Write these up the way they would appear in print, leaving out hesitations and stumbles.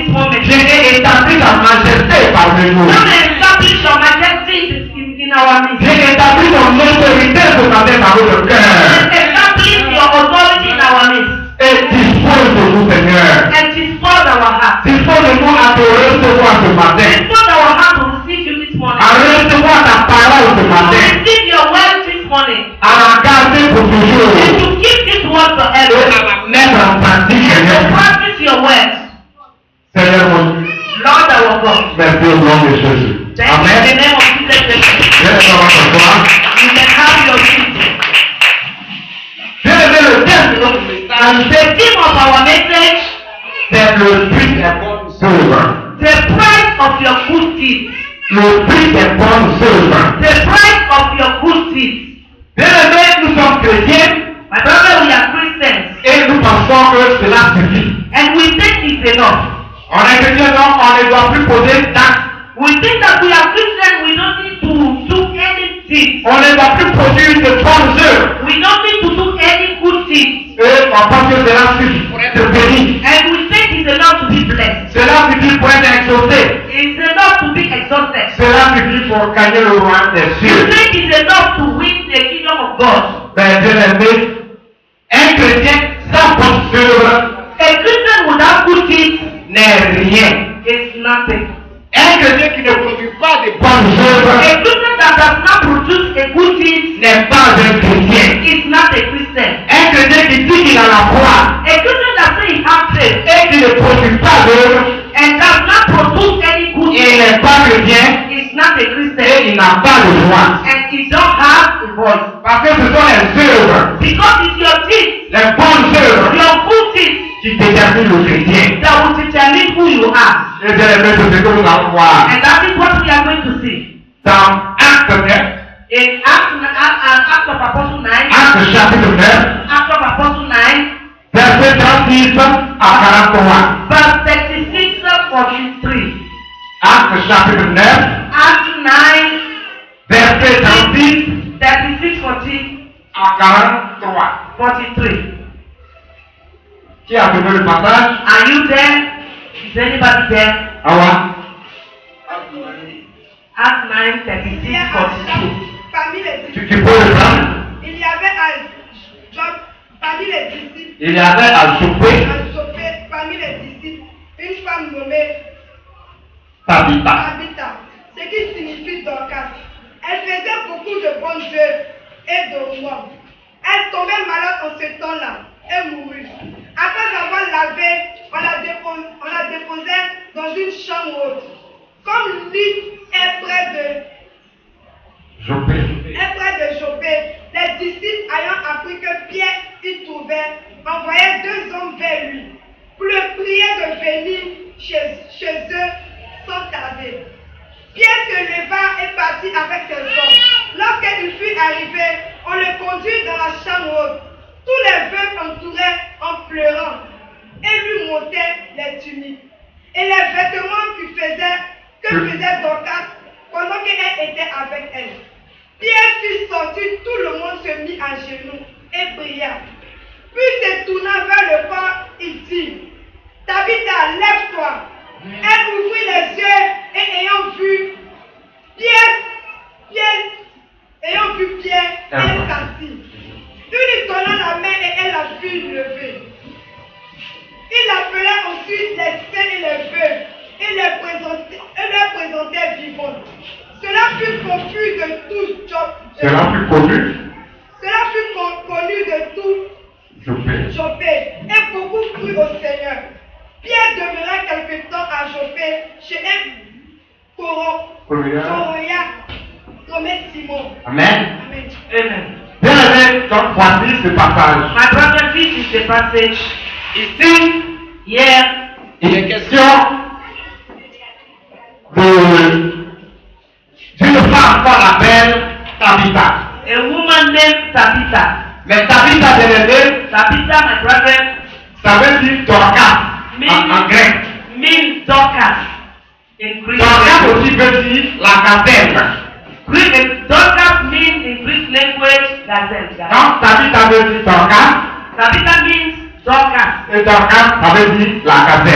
this moment. Je vais établir ta majesté parmi nous. Come and establish your majesty in our midst. J'ai établi ton autorité ce matin dans votre cœur. Establish your authority in our midst. Et dispose de nous, Seigneur. And dispose our heart. Dispose de nous à te recevoir ce matin. Dispose our heart to receive you this morning. À recevoir ta parole ce To matin. receive your word this morning. À la garder pour toujours. And to keep this word Et forever. à la mettre en pratique, To Seigneur. practice your words. Seigneur mon Dieu. Lord our God. Merci au nom de Jésus. Thank you in the Amen. name of Jesus Christ. Viens dans votre foi. You can have your seat. Viens lever le thème de notre message. The theme of our message, C'est le prix des bonnes œuvres. the price of your good deeds. Le prix des bonnes œuvres. The price of your good deeds. Bien aimé, nous sommes chrétiens My brother, we are Christians. et nous pensons que cela suffit. And we think it's enough. On est chrétien donc on ne doit plus poser d'actes. We think that we are Christians, we don't need to do anything. On ne doit plus produire de bonnes œuvres. We don't need to do any good things. Et on pense que cela suffit pour être béni. And we think it's enough to be blessed. Cela suffit pour être exaucé. It's enough to be exalted. Cela suffit pour gagner le royaume des You cieux. think it's enough to win the kingdom of God. Ben, bien aimé, un chrétien sans bonnes œuvres A Christian without good deeds n'est rien. is nothing. Un chrétien qui ne produit pas de bonnes œuvres A Christian that does not produce a good deed n'est pas un chrétien. is not a Christian. Un chrétien qui dit qu'il a la foi A Christian that says he has faith et qui ne produit pas d'œuvres, and does not produce any good il deed n'est pas chrétien is not a et Christian. il n'a pas de joie. And he don't have a voice. Parce que ce sont les œuvres, Because it's your deeds, les bonnes œuvres your good deeds, qui déterminent le chrétien. that will determine who you are. Et bien aimé, c'est ce que nous allons voir And that is what we are going to see. dans Acte 9, In Acts of Apostle 9, Acte chapitre 9, Acts of Apostle 9, verset 36 à 43. verse 36 to 43. Acte chapitre 9, Acts 9, verset 36 36, 40, à 43. 43. Qui a trouvé le passage? Are you there? Is anybody there? Awa. Acts 9, 36, 42. Parmi les Tu disciples, peux le prendre? il y avait à Job, parmi les disciples, Il y avait à souper à Joppé, parmi les disciples, une femme nommée Tabitha. Tabitha, ce qui signifie Dorcas. Elle faisait beaucoup de bonnes œuvres et de rois. Elle tombait malade en ce temps-là et mourut. Après avoir lavé, on la déposait dans une chambre haute. Comme l'île est près de Joppé, les disciples ayant appris que Pierre y trouvait, envoyaient 2 hommes vers lui pour le prier de venir chez eux sans tarder. Pierre se leva et partit avec ses hommes. Lorsqu'il fut arrivé, on le conduit dans la chambre haute. Tous les veufs l'entouraient en pleurant et lui montaient les tuniques et les vêtements que faisait Dorcas pendant qu'elle était avec elle. Pierre fut sorti, tout le monde se mit à genoux et pria. Puis se tournant vers le corps, il dit, Tabitha, lève-toi. Elle ouvrit les yeux et ayant vu Pierre, elle s'assit. Il lui donna la main et elle la fit lever. Il appela ensuite les saints et les veuves et les présentait vivantes. Cela fut connu de tout Joppé et beaucoup crurent au Seigneur. Pierre demeura quelque temps à Joppé chez un Coroya nommé Simon. Amen. Amen. Bien aimé, donc voici ce passage. My brother, this is the passage. Ici, Here, il est question d'une femme qu'on appelle Tabitha. a woman named Tabitha. Mais Tabitha de l'aider, Tabitha, my brother, ça veut dire Dorcas en grec. means Dorcas in Greek. Dorcas aussi veut dire la gazelle. Dorcas means in Greek language gazelle. Donc Tabitha veut dire Dorcas Tabitha means Dorcas. et Dorcas ça veut dire la gazelle.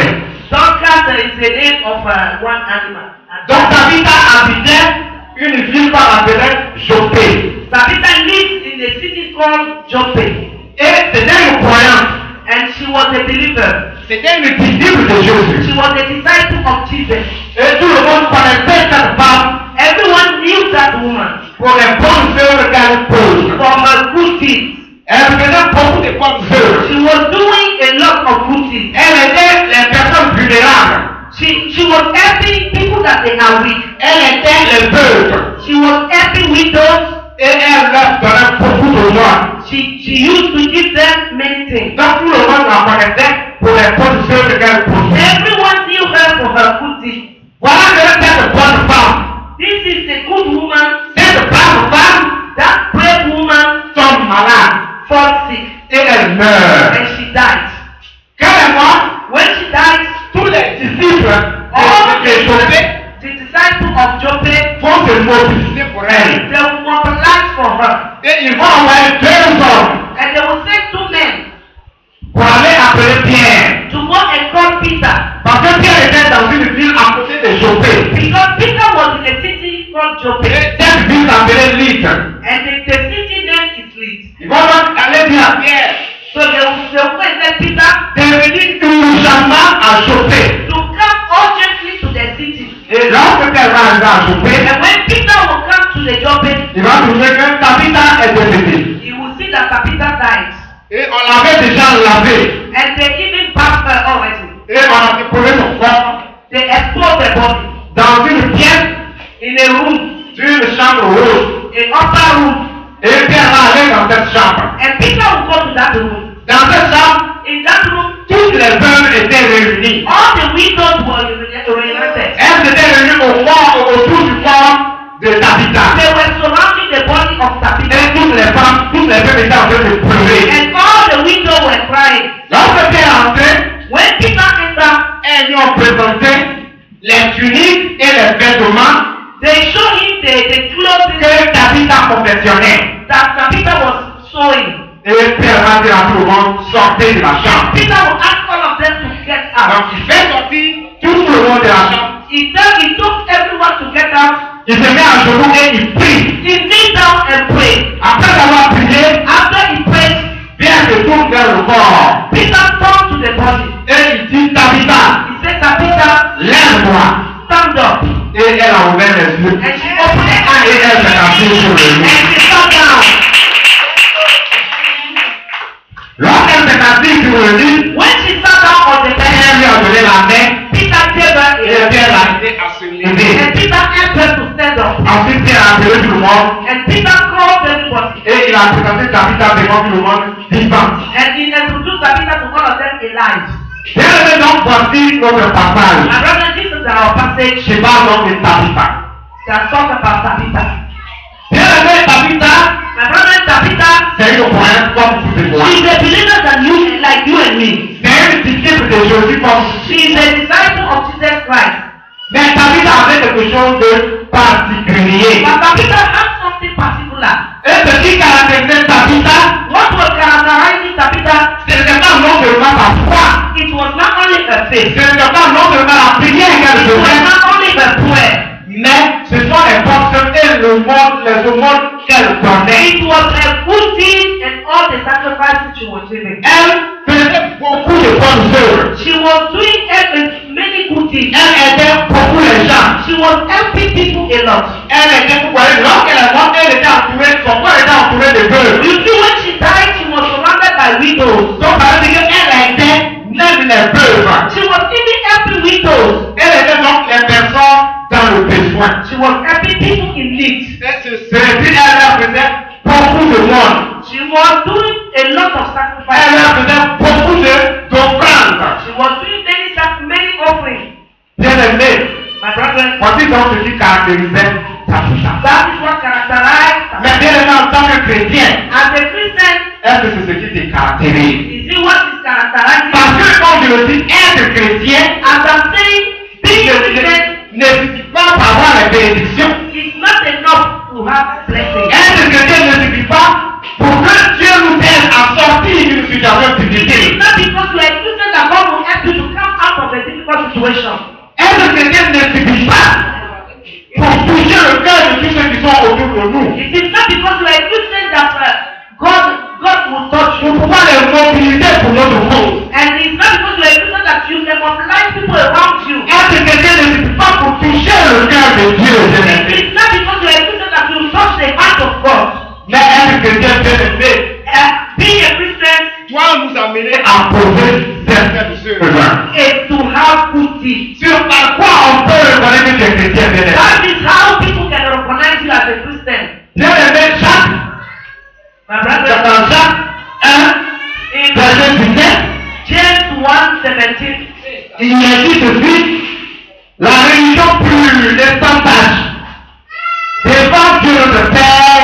Dorcas is the name of one animal. Donc Tabitha habitait une ville qu'on appelait Joppé. Tabitha lived in a city called Joppe. Et c'était une croyante. And she was a believer. C'était une disciple de Jésus. She was a disciple of Jesus. Et tout le monde connaissait cette femme Everyone knew that woman pour les bonnes œuvres qu'elle pose. for her good deeds. Elle faisait beaucoup de bonnes œuvres. She was doing a lot of good things. Elle aidait les personnes vulnérables. She was helping people that they are weak. Elle aidait les veuves. She was helping widows. Et elle leur donnait beaucoup de joie. She used to give them many things. Donc tout le monde la connaissait pour les bonnes œuvres qu'elle posait. Everyone knew her for her good deeds. Voilà que cette bonne femme, This is the good woman. cette brave femme, That brave woman tombe malade fall sick et elle meurt. and she died. Quel mois, When she died, tous les disciples all de Joppé the disciples of Joppe, vont se mobiliser pour elle. they will mobilize for her. Et ils vont envoyer 2 hommes And they will send 2 men pour aller appeler Pierre. to go and call Peter. Parce que Pierre était dans une ville à côté de Joppé. Because Peter was in a city called Joppe. Et cette ville s'appelait Lydde. And the city name is Leeds. Ils vont donc aller dire à Pierre So they will go and tell Peter de venir urgemment à Joppé. to come urgently to the city. Et lorsque elle va arriver à Joppé, And when Peter will come to the Joppe, il va trouver que Tabitha est décédée. he will see that Peter died. Et on l'avait déjà lavé. And they even bathed her already. Et on a déposé son corps They exposed the body dans une pièce in a room, d'une chambre rouge. an upper room. Et Pierre va aller dans cette chambre. And Peter will go to that room. Dans cette chambre, In that room, toutes les veuves étaient réunies. all the widows were united. Elles étaient réunies autour du corps de Tabitha. They were surrounding the body of Tabitha. Et toutes les femmes, toutes les veuves étaient en train de pleurer. And all the widows were crying. Lorsque Pierre est entré, When Peter entered, elles lui ont présenté les tuniques et les vêtements they showed him the clothing que Tabitha confectionnait. that Tabitha was sewing. Et Pierre va dire à tout le monde, sortez de la chambre. Peter will ask all of them to get out. Donc il fait sortir tout le monde de la chambre. He took everyone to get out. Il se met à genoux et il prie. He knelt down and prayed. Après avoir prié, After he prayed, Pierre se tourne vers le corps. Peter turned to the body. Et il dit, Tabitha, He said, Tabitha, lève-toi. stand up. Et elle a ouvert les yeux. And she opened her Et elle s'est assise sur le lit. and she sat down. Lorsqu'elle s'est assise sur le lit, When she sat down on the Pierre lui bed, a donné la main. Peter gave her Et a Pierre a aidé à se lever. and Peter helped her to stand up. Ensuite, Pierre a appelé tout le monde. And Peter called everybody. Et il a présenté Tabitha devant tout le monde vivante. And he introduced Tabitha to all of them alive. Bien aimé, donc voici notre passage. My brother, this is our passage Je parle donc de Tabitha. that talks about Tabitha. Bien aimé, Tabitha, My brother, Tabitha, c'est une croyante comme tous les croyants. she's a believer than you, like you and me. C'est une disciple de Jésus comme She is a disciple of Jesus Christ. mais Tabitha avait quelque chose de particulier. But Tabitha has something particular. Et ce qui caractérisait Tabitha, What was characterizing Tabitha? ce n'était pas non seulement sa foi, It was not only her faith. ce n'était pas non seulement la prière qu'elle It was faisait, not only her prayer. mais ce sont les forces et le monde, les aumônes qu'elle donnait. It was her good deeds and all the sacrifices she was giving. Elle faisait beaucoup de bonnes œuvres. She was doing many good deeds. Elle aidait beaucoup les gens. She was helping people a lot. Elle était, vous voyez, lorsqu'elle est morte, elle était entourée, son corps était entouré de veuves. You see, when she died, she was surrounded by widows. Donc, ça veut dire qu'elle aidait même les veuves. She was even helping widows. Elle aidait donc les personnes dans le besoin. She was helping people in need. C'est ainsi elle leur faisait beaucoup de monde. She was doing a lot of Elle sacrifices. leur faisait beaucoup d'offrandes. She was doing many offerings. Bien aimé, My brother, voici donc ce qui caractérisait Tabitha. that is what characterized Mais her. bien aimé, en tant que chrétien, As a Christian, est-ce que c'est ce qui te caractérise? you see what is characterizing Parce her? que quand je le dis, être chrétien, As I'm saying, being a Christian ne suffit pas pour avoir les bénédictions. is not enough to have blessings. Être chrétien ne suffit pas pour que Dieu nous aide à sortir d'une situation It's difficile. not because you are a Christian that God will help you to come out of a difficult situation. Être chrétien ne suffit pas pour toucher le cœur de tous ceux qui sont autour de nous. It is not because you are a Christian that God will touch you. Pour pouvoir les mobiliser pour notre cause. And it's not because you are a Christian that you can mobilize people around you. Être chrétien ne suffit pas pour toucher le cœur de Dieu. It's not because you are a Christian that you touch the heart of God. Mais être chrétien bien aimé Being a Christian doit nous amener à poser certaines choses. is to have good deeds. Sur par quoi on peut reconnaître que tu es chrétien bien aimé. That is how people can recognize you as a Christian. Bien aimé Jacques. My brother, Dans Jacques 1, in verset 17, James 1:17, il y a dit ceci, la religion pure et sans tâche devant Dieu notre Père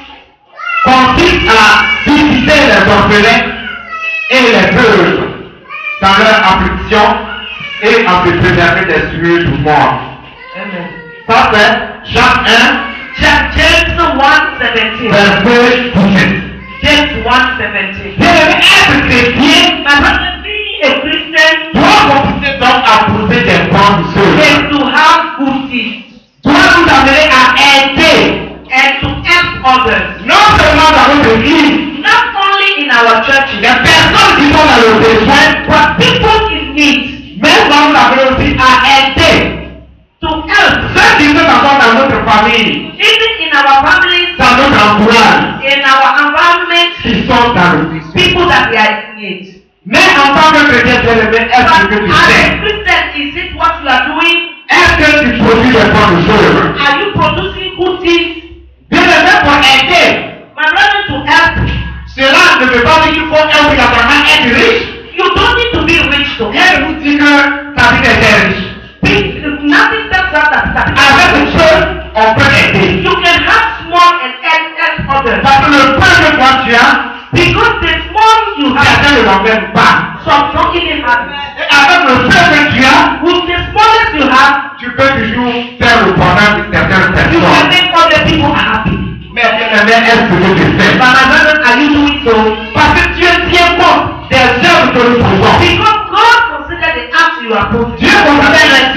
consiste à visiter les orphelins et les veuves dans leur affliction et à se préserver des sueurs du mort. Amen. Ça c'est Jacques 1, James 1:17. verset 17. James 1:17. Bien aimé, être chrétien My brother, being a Christian doit consister donc à poser des bonnes choses. is to have good deeds Doit nous amener à aider, and to help others. non seulement dans notre église, Not only in our churches, les personnes qui sont dans le besoin, but people in need, mais doit nous amener aussi à aider to help. ceux qui sont encore dans notre famille, Even in our families, dans notre entourage, in our environment, qui sont dans le besoin. people that we are in need. Mais en tant que chrétien bien-aimé, est-ce But que tu as a sais? Christian, is it what you are doing? Est-ce que tu produis des bonnes choses? Are you producing good things? Bien-aimé, pour aider, My brother, to help. cela ne veut pas dire qu'il faut obligatoirement être riche. You don't need to be rich to Rien help. ne vous dit que ta vie est riche. Nothing tells us that Avec peu, on peut aider. you can have small and help others. Parce que le peu que toi tu as, Because the small you have, certains ne l'ont même pas. some don't even have it. Et avec le peu que tu as, With the smallest you have, tu peux toujours faire le bonheur de certaines you can personnes. make other people happy. Mais bien aimé, est-ce que tu fais? But my brother, are you doing so? Parce que Dieu tient compte des œuvres que nous faisons. Because God considers the acts you are producing. Dieu considère les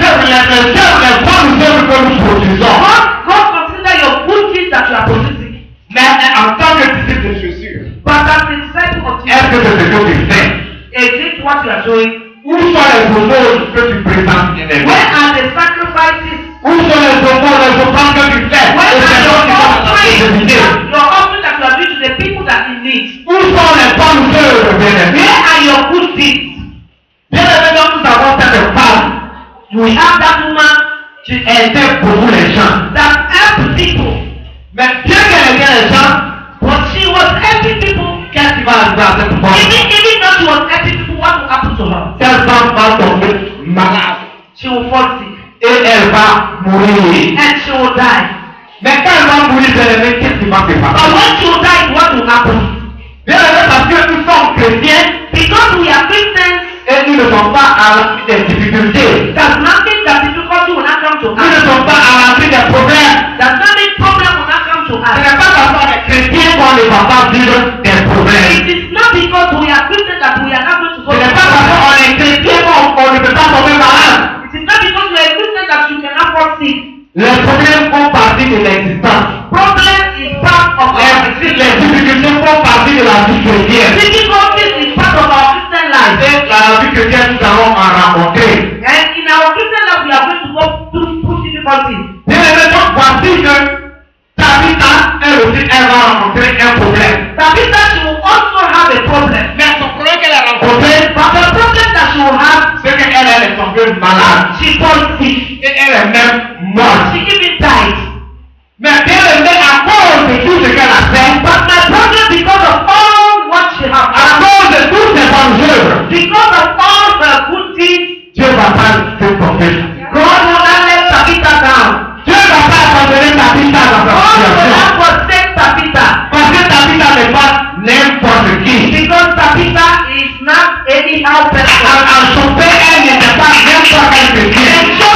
bonnes œuvres que nous produisons. God considers your good things that you are producing. Mais en tant que disciple de Jésus, But as a disciple of est-ce que Jesus, c'est ce que tu fais? is it what you are doing? Où sont les hommes que tu présentes, bien aimé? Where are the sacrifices? Où sont les offrandes que tu fais Where aux are personnes qui sont dans tes your idées? offering that you are doing to the people that in need? Où sont les bonnes œuvres, bien aimé? Where are your good deeds? Bien aimé, donc nous avons cette femme We have that woman qui aidait beaucoup les gens. that helped people, Mais bien qu'elle aidait les gens, but she was helping people. qu'est-ce qui va arriver à cette femme? Even though she was helping people, what will happen to her? Cette femme va tomber malade She will fall sick et elle va mourir. and she will die. Mais quand elle va mourir, bien aimé, qu'est-ce qui va se But passer? when she will die, what will happen? Bien aimé, parce que nous sommes chrétiens Because we are Christians, et nous ne sommes pas à l'abri des difficultés. there's nothing that difficulty will not come to Nous ne us. sommes pas à l'abri des problèmes. There's nothing problem will not come to Ce us. n'est pas parce qu'on est chrétien qu'on ne va pas vivre des problèmes. It is not because we are Christians that we are not going to go Ce to n'est pas parce qu'on est chrétien qu'on ne peut pas tomber malade. It is not because you are a Christian that you cannot fall sick. Les problèmes font partie de l'existence. Problem is part of our Les existence. difficultés font partie de la vie chrétienne. Difficulties is part of our Christian life. Et dans la vie chrétienne, nous allons en rencontrer. And in our Christian life, we are going to go through difficulties. Bien aimé, donc voici que Tabitha, elle aussi, elle va rencontrer un problème. Tabitha, she will also have a problem. Mais son problème qu'elle a rencontré, But the problem that she will have, c'est qu'elle est tombée malade. she falls sick. Et elle est même morte. She even died. Mais bien aimé, à cause de tout ce qu'elle a fait, But my problem, because of all what she has à done, cause de toutes ses bonnes œuvres, because of all her good deeds, Dieu va pas te tomber. God will not let Tabitha down. Dieu va pas abandonner Tabitha dans sa God will situation. not forsake Tabitha. Parce que Tabitha n'est pas n'importe qui. Because Tabitha is not anyhow person. À son père, elle n'était pas n'importe quel chrétien. And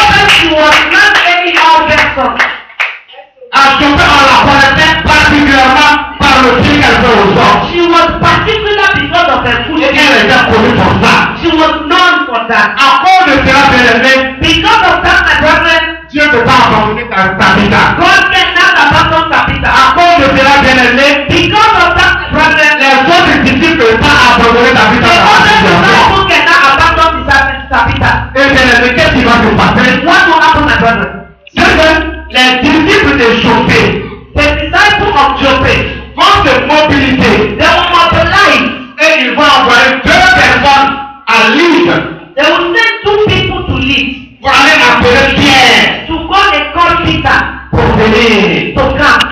cela, bien-aimé, Because of that, my brethren, Dieu ne t'a abandonné Tabitha. God cannot abandon Tabitha. À cause de cela, bien-aimé, Because of that, my brethren, les autres disciples n'ont pas abandonné Tabitha the dans la other situation. disciples cannot abandon Tabitha. Et bien-aimé, qu'est-ce qui va se passer? What will happen, my brethren? C'est que les disciples de Joppé The disciples of Joppe, vont se mobiliser they will mobilize. et ils vont envoyer 2 personnes à Lydie They will send 2 people to lead, pour aller appeler Pierre to go and call Peter pour venir. to come.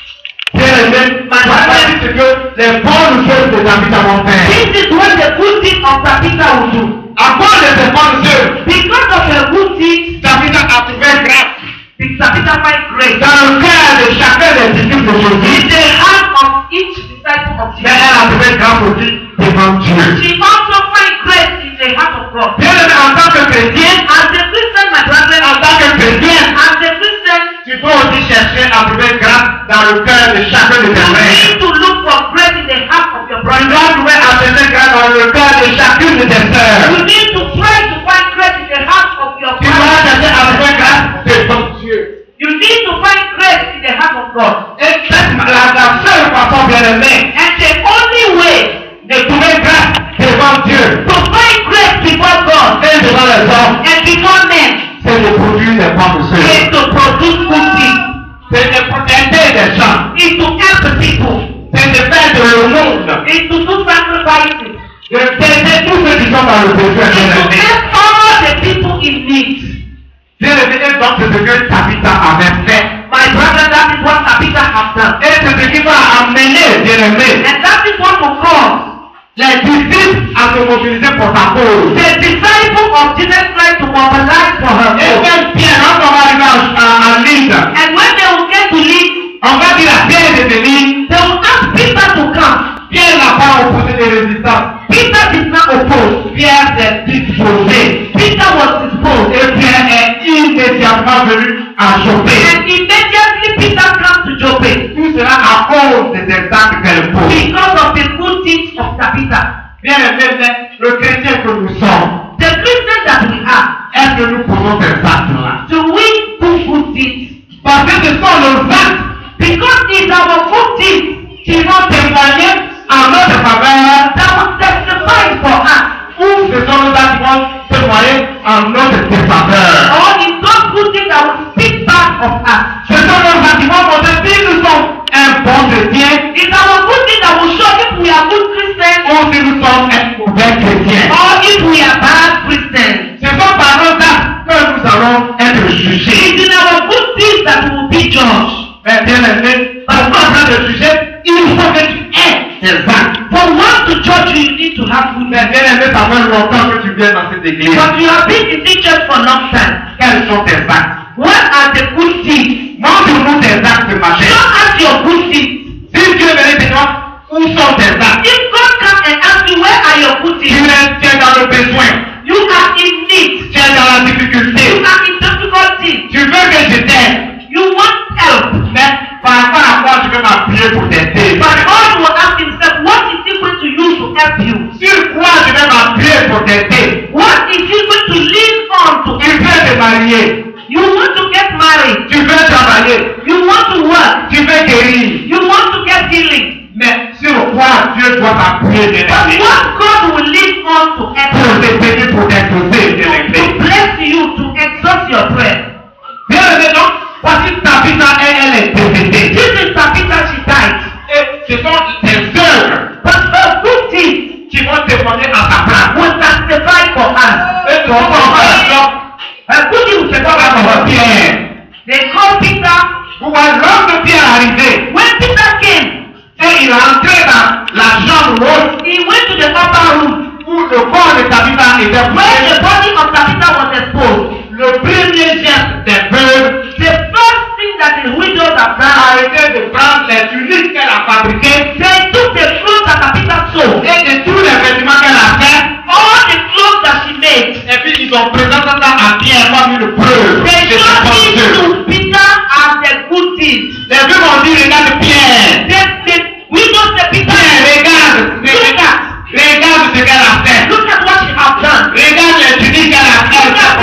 Bien-aimé, ma dit c'est que les bonnes choses de Tabitha vont faire. This is what the good thing of Tabitha will do. À cause de ces bonnes choses, Because of the good thing, Tabitha a trouvé grâce Tabitha find grace dans le cœur de chacun des disciples de in Jésus. the heart of each disciple of Mais elle a trouvé grâce aussi devant Dieu. She also find grace in the heart of God. Bien-aimé, en tant que chrétien, As a Christian, my brother, en tant que chrétien, as a Christian, tu dois aussi chercher à trouver grâce dans le cœur de chacun de tes you frères. need to look for grace in the heart of your Tu brother. dois trouver à chercher grâce dans le cœur de chacune de tes sœurs. You need to try to find grace in the heart of your Tu dois chercher à brother. trouver grâce devant Dieu. You need to find grace in the heart of God. Et c'est la seule façon, bien-aimé, And the only way de trouver grâce devant Dieu to find grace before God et devant les hommes, and before men c'est de produire des bonnes is choses. to produce good things, C'est de aider les gens. is to help the people, C'est de faire de le monde. is to do sacrifices, D'aider tous ceux qui sont dans le besoin, is to bien-aimé. help all the people in need. Bien-aimé, donc c'est ce que Tabitha avait fait. My brother, that is what Tabitha has done. Et c'est ce qui va amener, bien-aimé, And that is what will cause les disciples à se mobiliser pour ta cause. the disciple of Jesus Christ to mobilize for her Et cause. même Pierre, quand on va arriver à Lydie, And when they will get to lead, on va dire à Pierre de venir. they will ask Peter to come. Pierre n'a pas opposé de résistance. Peter did not oppose. Pierre s'est disposé. Peter was disposed. Et Pierre est immédiatement venu à Joppé. And immediately Peter came to Joppe Tout cela à cause des actes qu'elle pose. because of the good things of Tabitha. Bien aimé, le chrétien que nous sommes, The Christian that we are, est-ce que nous posons ces actes-là? do we do good things? Parce que ce sont nos actes Because it's our good things qui vont témoigner en notre faveur, that will testify for us. ou ce sont nos actes qui vont témoigner en notre défaveur. Or it's those good things that will speak back of us. Ce sont nos actes qui vont montrer si nous sommes un bon chrétien It's our good things that will show if we are good Christians ou si nous sommes un mauvais chrétien. or if we are bad Christians. Ce sont par nos actes que nous allons être jugés. It's in our good things that we will be judged. Mais bien aimé, parce qu'on est en train de juger, il faut que tu aies des actes. For one to judge you, you need to have good Mais men. bien aimé, ça fait longtemps que tu viens dans cette église. But you have been in this church for a long time. Quels sont tes actes? What are the good things? Montre-nous tes actes de ma Show chère. us your good things. Si Dieu venait de toi, où sont tes actes? If God comes and asks you, where are your good Tu things? es dans le besoin, You are in need. tu es dans la You difficulté. are in difficulty. Tu veux que je t'aide, You want help. mais par rapport à quoi je vais m'appuyer pour t'aider? But God will ask himself, what is he going to use to help you? Sur quoi je vais m'appuyer pour t'aider? What is he going to lean on to Tu help veux te marier, you? You want to get married. tu veux travailler, You want to work. tu veux guérir. You want to get healing. Mais sur quoi Dieu doit t'appuyer, bien But aimé, what God will lean on to pour help te bénir, pour t'exaucer, bien you, to aimé. bless you, to exalt your prayer. Bien aimé, donc, voici Tabitha, elle est décédée. This is Tabitha, she died. Et ce sont tes œuvres But her good things qui vont témoigner à ta place. will testify for us. Et ton frère, Her good things will testify à for ton us. Pierre. They called Peter. Vous voyez, lorsque Pierre est arrivé, When Peter came, et il est entré dans la chambre haute he went to the upper room où le corps de Tabitha était where posé, the body of Tabitha was exposed. le premier geste des veuves The first thing that the widows have done, a été de prendre les tuniques qu'elle a fabriquées they took the clothes that Tabitha sewed, et de tous les vêtements qu'elle a fait, all the clothes that she made, et puis ils ont présenté ça à Pierre comme une preuve de they ses showed bonnes it œuvres. to Peter as the good things. Les veuves ont dit, regarde Pierre, The widows said, Peter, Pierre, regarde ce qu'elle a fait. look at what she has done. Regarde les tuniques qu'elle a fait. Look at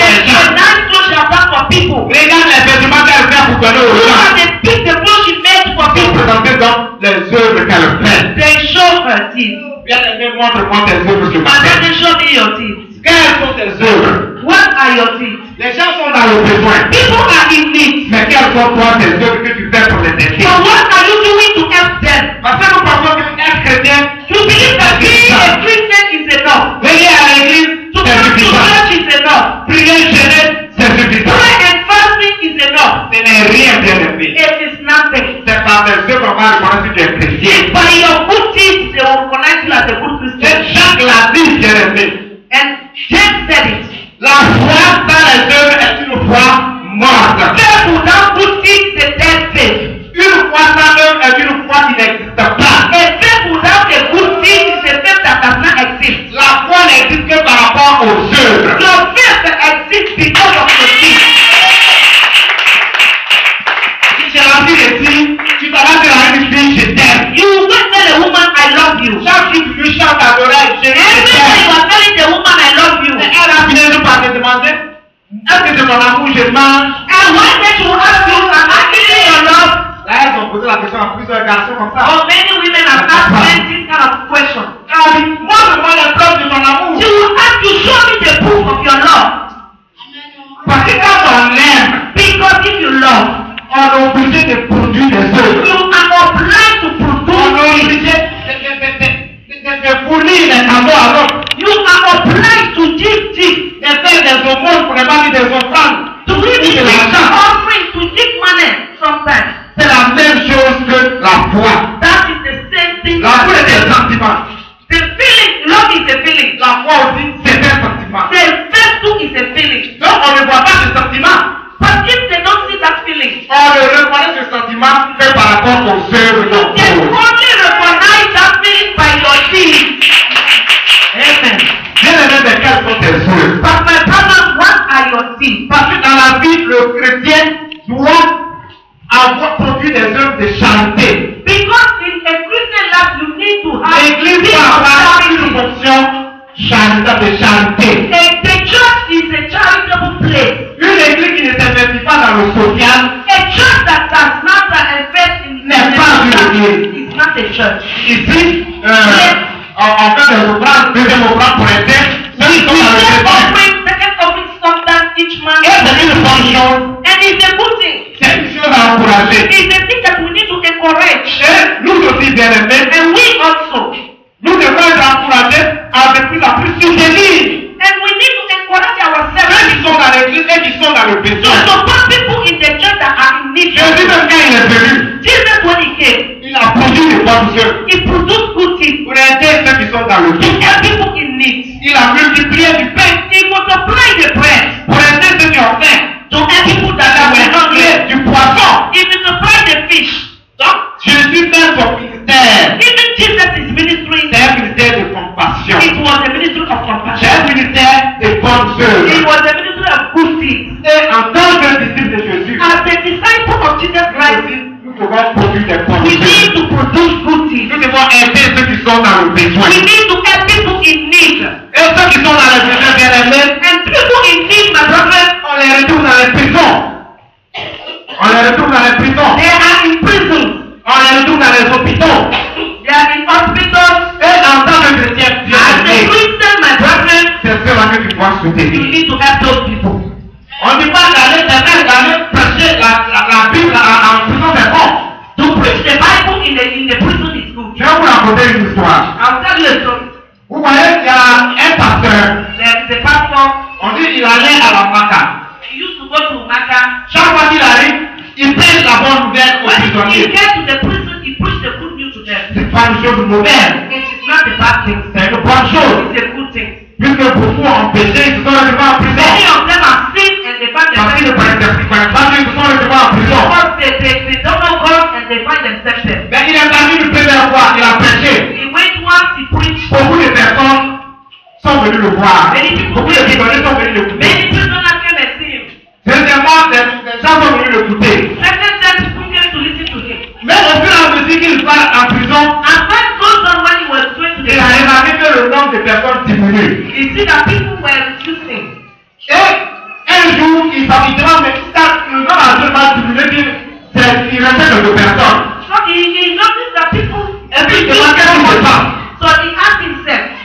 montre-moi tes œuvres ce My matin. brother, show me your teeth. Quelles sont tes œuvres? What are your teeth? Les gens sont dans le besoin. People are in need. Mais quelles sont toi tes œuvres que tu fais pour les aider? So what are you doing to help them? Parce que nous pensons qu'être chrétien, You believe that being a Christian is enough. venir à l'église, To c'est come to suffisant. church is enough. Prier, jeûner, c'est suffisant. Prayer and fasting is enough. Ce n'est rien, bien aimé. It is nothing. C'est par tes œuvres qu'on va reconnaître que tu es chrétien. It's by your good deeds they will recognize you as a good C'est Christian. Jacques l'a dit, bien aimé. And James said it. La foi dans les œuvres est une foi morte. Faith without good deeds is a dead faith. Une foi sans œuvre est une foi qui n'existe pas. A faith without a good deed is a faith that does not exist. La foi n'existe que par rapport aux œuvres. Your faith exists because of your deeds. Si j'ai envie de dire, tu t'en vas dire à une fille, je t'aime. You will tell a woman I love you. Chaque jour, tu lui chantes à l'oreille, je Every day t'aime. you are telling the woman I love you. Mais elle a fini par te demander, est-ce que c'est ton amour, je mange? And one day she will ask you, am I feeling your love? Là, elles ont posé la question à plusieurs garçons comme ça. Or many women have asked men this kind of question. Elle a dit, moi, je vois les preuves de ton amour. She will ask you, show me the proof of your love. Parce que quand on aime, Because if you love, on est obligé de produire des œuvres. you are obliged to On produce est it. obligé de fournir les amours à l'autre. You are obliged to give gifts, De faire des aumônes pour ne pas dire des offrandes. to give de gifts, l'argent. offering, to give money sometimes. C'est la même chose que la foi. That is the same thing. La foi est un sentiment. The feeling, love is a feeling. La foi aussi, c'est un sentiment. The faith too is a feeling. Donc on ne voit pas ce sentiment. But if they don't see that feeling, On ne reconnaît ce sentiment que par rapport aux œuvres you qu'on can pose. only recognize that feeling by your deeds. Amen. Bien aimé, mais quelles sont tes œuvres? But my brothers, what are your deeds? Parce que dans la vie, le chrétien doit avoir produit des œuvres de charité. Because in a Christian life, you need to have L'église deeds doit of avoir une charity. fonction de charité. And the church is a charitable place. Une église qui ne s'investit pas dans le social A church that does not invest in n'est pas une église. is not a church. Ici, on fait des offrandes, deuxième offrande pour aider ceux qui sont dans le Second besoin. offering, sometimes each man. Et c'est une bonne chose, And it's a good thing. c'est une chose à encourager. It's a thing that we need to encourage. Et nous aussi, bien aimés, And we also. nous devons être encouragés à de plus en plus soutenir And we need to encourage ceux ourselves qui sont dans l'église et qui sont dans le to besoin. support people in the church that are in need. Jésus, même quand il est venu, Jesus, when he came, il a produit des bonnes œuvres he produced good things pour aider ceux qui sont dans le to besoin. help people in need. Il a multiplié du pain He multiplied the bread pour aider ceux qui ont faim. to help people that Il a were hungry. multiplié du poisson. He multiplied the fish. Donc, Jésus même son ministère, Even Jesus' ministry, c'est un ministère de compassion. it was a ministry of C'est compassion. un ministère de bonnes It œuvres. was a ministry of good things. Et en tant que disciple de Jésus, As the disciple of Jesus Christ, nous devons produire des bonnes we need œuvres. to produce good things. Nous devons aider ceux qui sont dans le besoin. We need to help people in need. Et ceux qui sont dans les besoins, bien aimés, And people in need, my brethren, on les retrouve dans les prisons. On les retrouve dans les prisons. they are in prison. On les retrouve dans les hôpitaux. They are in hospitals. Et en tant que chrétien, bien As a aimé, Christian, my brethren, c'est cela que tu dois you soutenir. need to help those people. On ne dit pas d'aller prêcher la Bible en prison, c'est bon. To preach the Bible in the prison is good. Je vais vous raconter une histoire. I'll tell you a story. Vous voyez, il y a un pasteur, There is a pastor. on dit il allait à la Maca. He used to go to Mecca. Chaque fois qu'il arrive, il prêche la bonne nouvelle aux When he prisonniers. gets to the prison, he preached the good news to them. C'est pas une chose mauvaise, It is not a bad thing. c'est une bonne chose. It's a good thing. Puisque beaucoup ont péché, ils se sont retrouvés en Many prison. of them are sick and they find Parce qu'ils ne themselves connaissent pas, ils se sont retrouvés en prison. because they don't know God and they find themselves there. Mais il est parti une première fois, il a prêché. He went once, he preached. Beaucoup de personnes sont venues le voir. Beaucoup de prisonniers sont venus l'écouter. Many prisoners came and see him. Deuxièmement, les gens sont venus l'écouter. Second time, people came to listen to him. Mais au fur et à mesure qu'il parle en prison, And when goes on when he was going to the il a remarqué que le nombre de personnes diminue. he see that people were refusing. Et un jour, il s'habitera, mais quand le nombre de va diminuer, il restait quelques personnes. So he noticed that people Et puis il demande qu'est-ce qui se passe. So he asked himself,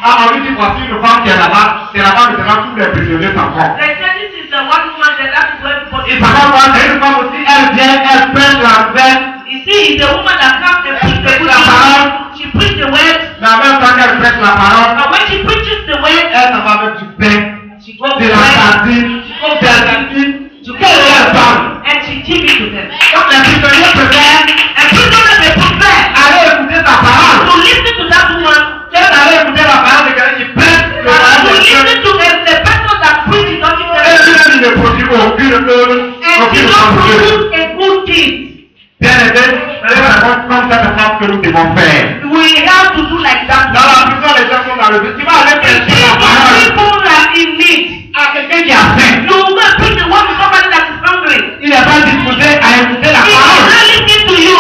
a envie de dire voici une femme qui est là-bas, c'est là-bas maintenant tous les prisonniers s'en vont. They said this is the one woman that is where everybody. Et ça va voir, c'est une femme aussi, elle vient, elle prêche la nouvelle. You see, it's a woman that comes and preaches the La parole. word. She preaches the word. Mais en même temps qu'elle prêche la parole, And when she preaches the word, elle s'en va avec du pain, she goes de to la bread, sardine, des liquides, to qu'elle leur donne. and she gives it to them. Donc les prisonniers préfèrent And prisoners they prefer aller écouter sa parole. to listen to that woman Qu'elle allait écouter la parole de quelqu'un qui prêche le than to parole de Dieu. listen to the person that preaches on you. Et lui-même, il ne produit aucune œuvre, And she aucune don't chose. produce a good thing. Bien aimé, c'est comme cette femme que nous devons faire. We have to do like that. Dans la prison, les gens sont dans le but. Tu vas aller prêcher la parole People are in need. à quelqu'un qui a faim. You will go and preach the word to somebody that is hungry. Il n'est pas disposé à écouter la He is parole. not listening to you.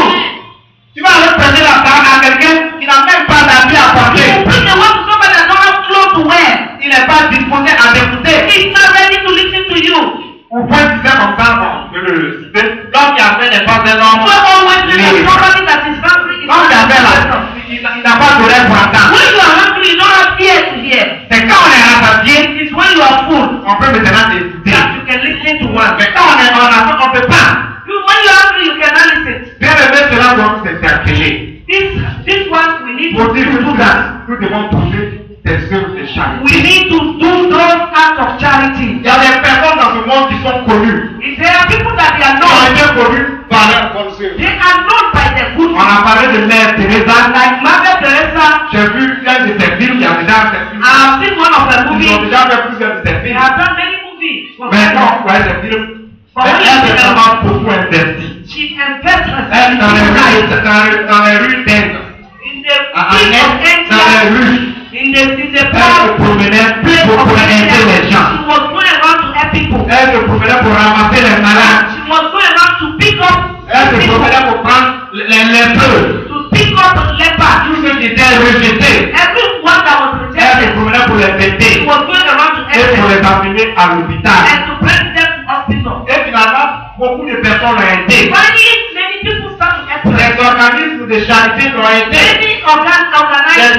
Tu vas aller prêcher la parole à quelqu'un qui n'a même pas d'habit à You porter. preach the word to somebody that don't have clothes to wear. Il n'est pas disposé à t'écouter. He is not ready to listen to you. Vous pouvez dire comme ça, bon, je vais le citer. L'homme qui a faim n'est pas un homme. You always listen to somebody that is hungry. Is L'homme qui a not faim là, a person. il n'a pas d'oreille pour entendre. When you are hungry, you don't have ears to hear. C'est quand on est rassasié, It's when you are full on peut maintenant écouter. that you can listen to one. Mais quand on est en attente, on ne peut pas. When you are hungry, you cannot listen. Bien aimé, cela doit nous interpeller. This one we need Pour to dire que do that. nous devons toucher des œuvres de charité. We need to do those acts of charity. Il y a des personnes dans ce monde qui sont connues. If there are people that they are Qui ont known, été connues par leurs bonnes œuvres. they are known by their good On a parlé de Mère Teresa. Like Mother Teresa, J'ai vu un de ses films, il y a déjà fait film. I have seen one of her Ils ont movies. déjà fait plusieurs de ses They films. have done many movies. Mais non, ouais, ces films. Mais elle s'est vraiment beaucoup investie. She invests Elle, dans les herself rues, dans les rues d'Inde, in the à place of Annette, dans les India, rues, in the elle se proud promenait place pour of aider India. les gens. She was going around to help people. Elle se promenait pour ramasser les malades. She was going around to pick up Elle se people, promenait pour prendre les lépreux. to pick up lepers. Tous ceux qui étaient rejetés. Everyone that was Elle se rejected, promenait pour les she aider was going around to et help pour them les amener à l'hôpital. and to bring them to hospital. Et finalement, beaucoup de personnes l'ont aidé. Finally, many people start to help her. Les organismes de charité l'ont aidé. Many organized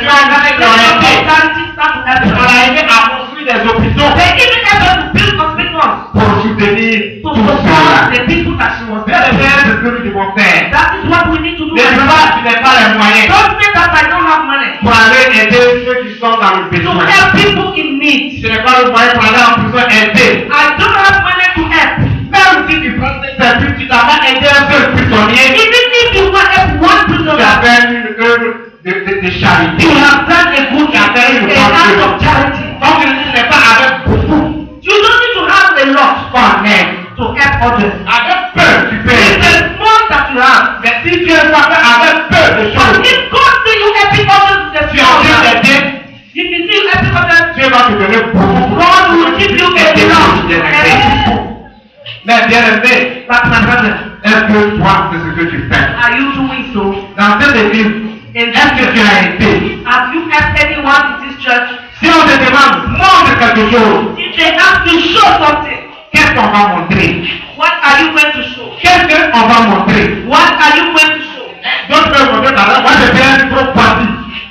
charities start to help On a her. aidé à construire des hôpitaux They even help her to build hospitals pour soutenir to tout support cela. the people that she was C'est helping. ce que nous devons faire. That is what we need to do. Ne dis pas que tu n'as pas les moyens Don't say that I don't have money. pour aller aider ceux qui sont dans le To besoin. help people in need. Ce n'est pas le moyen pour aller en prison aider. I don't have money to help. Même si tu prends tes services, tu n'as pas aidé un seul prisonnier, Even if you want to help one tu prisoner, as fait une œuvre de charité. you have done a good act of charity. Donc ce n'est pas avec beaucoup You don't need to have a lot qu'on aide. to help others. Avec peu, tu peux It's aider. the small that you have. Mais si tu es fait avec peu de But choses, if God say you helping others with the tu es en train small, d'aider, if you see you helping others, Dieu va te donner beaucoup. God will give you a lot. Mais bien aimé, But my brother, est-ce que toi, c'est ce que tu fais? are you doing so? Dans cette église, est-ce que tu as aidé? Have you helped anyone in this church? Si on te demande, montre quelque chose, If they ask you show something, qu'est-ce qu'on va montrer? what are you going to show? Qu'est-ce qu'on va montrer? What are you going to show? D'autres peuvent montrer par exemple, moi j'ai fait un trop voici.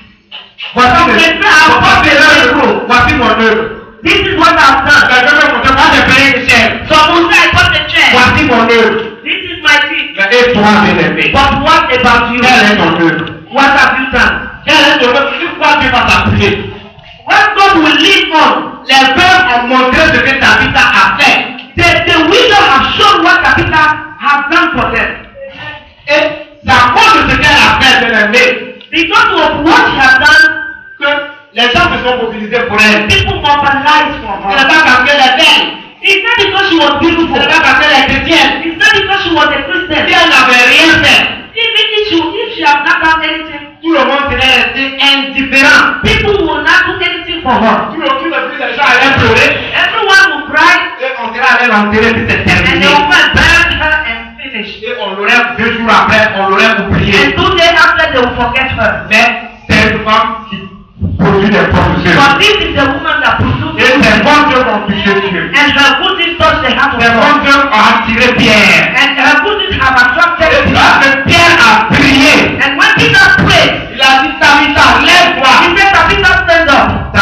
Voici mon œuvre. This is what I've done. Quelqu'un peut montrer, moi j'ai payé une chair. Some will say I bought the chair. Voici mon œuvre. This is my thing. Mais et toi, bien aimé, But what about you? quelle est ton œuvre? What have you done? Quelle est ton œuvre? Sur quoi tu vas t'appuyer? When God will lead on, Les pères ont montré ce que David a fait. the widow have shown what Tabitha has done for them. Et c'est à cause de ce qu'elle a fait, bien aimé, Because of what she has done, que les gens se sont mobilisés pour elle. people mobilized for Ce n'est her. pas parce qu'elle est belle. It's not because she was Ce beautiful. n'est pas parce qu'elle est chrétienne. It's not because she was a Si Christian. elle n'avait rien fait, Even if she has not done anything, tout le monde serait resté indifférent. people will not do anything for her. Tout le plus les gens allaient pleurer Everyone will cry et on serait allé l'enterrer puis c'est and they terminé. will go and bury her and finish. Et on l'aurait 2 jours après, on l'aurait oublié. And 2 days after they will forget her. Mais c'est une femme qui produit des productions. But this is the woman that produced Et it. ses bonnes œuvres ont touché Dieu. And her good deeds touch the heart of Ses God. bonnes œuvres ont attiré Pierre. And her good deeds have attracted Et people. lorsque Pierre a prié, And when Peter prayed, il a dit Tabitha, lève-toi. he said, Tabitha, stand up.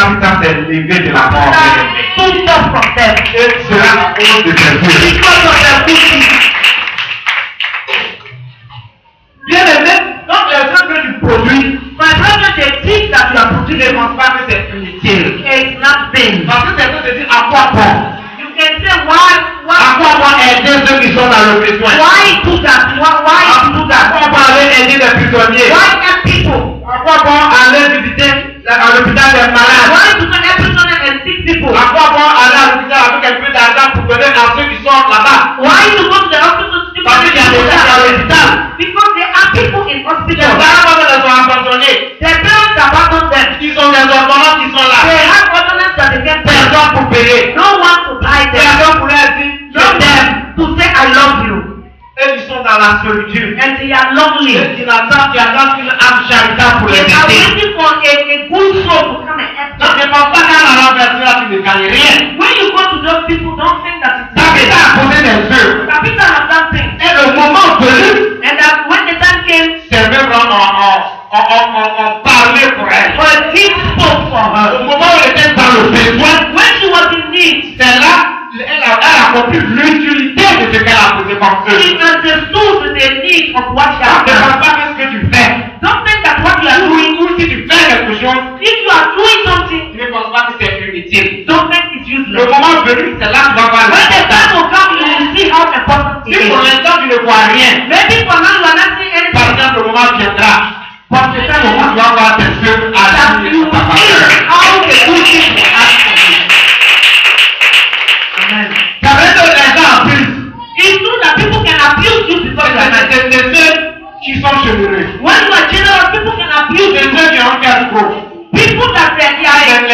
dérivés de la mort. Took them from them. Et cela à cause de tes yeux. Because of their good deeds. Bien aimé, quand les gens que tu produis, My brother, the things that you are tu ne producing penses pas que c'est inutile. is nothing. Parce que certains te disent à quoi bon? You can say why À quoi bon aider ceux qui sont dans le besoin? why do that? Why you do À that? quoi bon aller aider les prisonniers? Why help people? À quoi bon aller visiter à l'hôpital des malades? Why do not help people and sick people? À quoi bon aller à l'hôpital avec un peu d'argent pour donner à ceux qui sont là-bas? Why you go to the hospital to Parce qu'il y a des gens dans l'hôpital. Because there are people in Les hospital. parents les ont abandonnés. Their parents abandon them. Ils ont des ordonnances qui sont là. They have ordinance that they can pay. Personne pour payer. No one to buy them. Personne pour leur dire No je t'aime. one to say I love you. Et ils sont dans la solitude. And they are lonely. Et ils attendent une âme charitable pour les They are aider. waiting for a good soul to come and help Donc them. ne pense pas qu'en allant vers cela tu ne gagnes rien. When you go to those people, don't think that it's David a posé des œufs. Peter has done things. Et le moment venu, And that when the time came, c'est même on parlait pour elle. for a king spoke for Au her. moment où elle était dans le besoin, When she was in need, c'est là elle a compris l'utilité de ce qu'elle a posé comme she œuvre. understood the need of what she Ne has pense done. pas que ce que tu fais, Don't think that what you are doing, ou si tu fais quelque chose, if you are doing something, ne pense pas que c'est inutile. don't think it's Le useless. moment venu, c'est là que tu vas voir When the time l'importance. will come, you will see how important it Si pour is. l'instant tu ne vois rien, Maybe for now you are not seeing par anything, exemple le moment viendra, but the time will tu come vas voir tes œuvres that agir you en ta will see faveur. how the good things will act for you. Amen. Ça veut dire que les gens abusent. It's true that people can abuse you because you are nice. C'est ceux qui sont généreux. When you are generous, people can abuse C'est you. ceux qui ont fait gros. People that they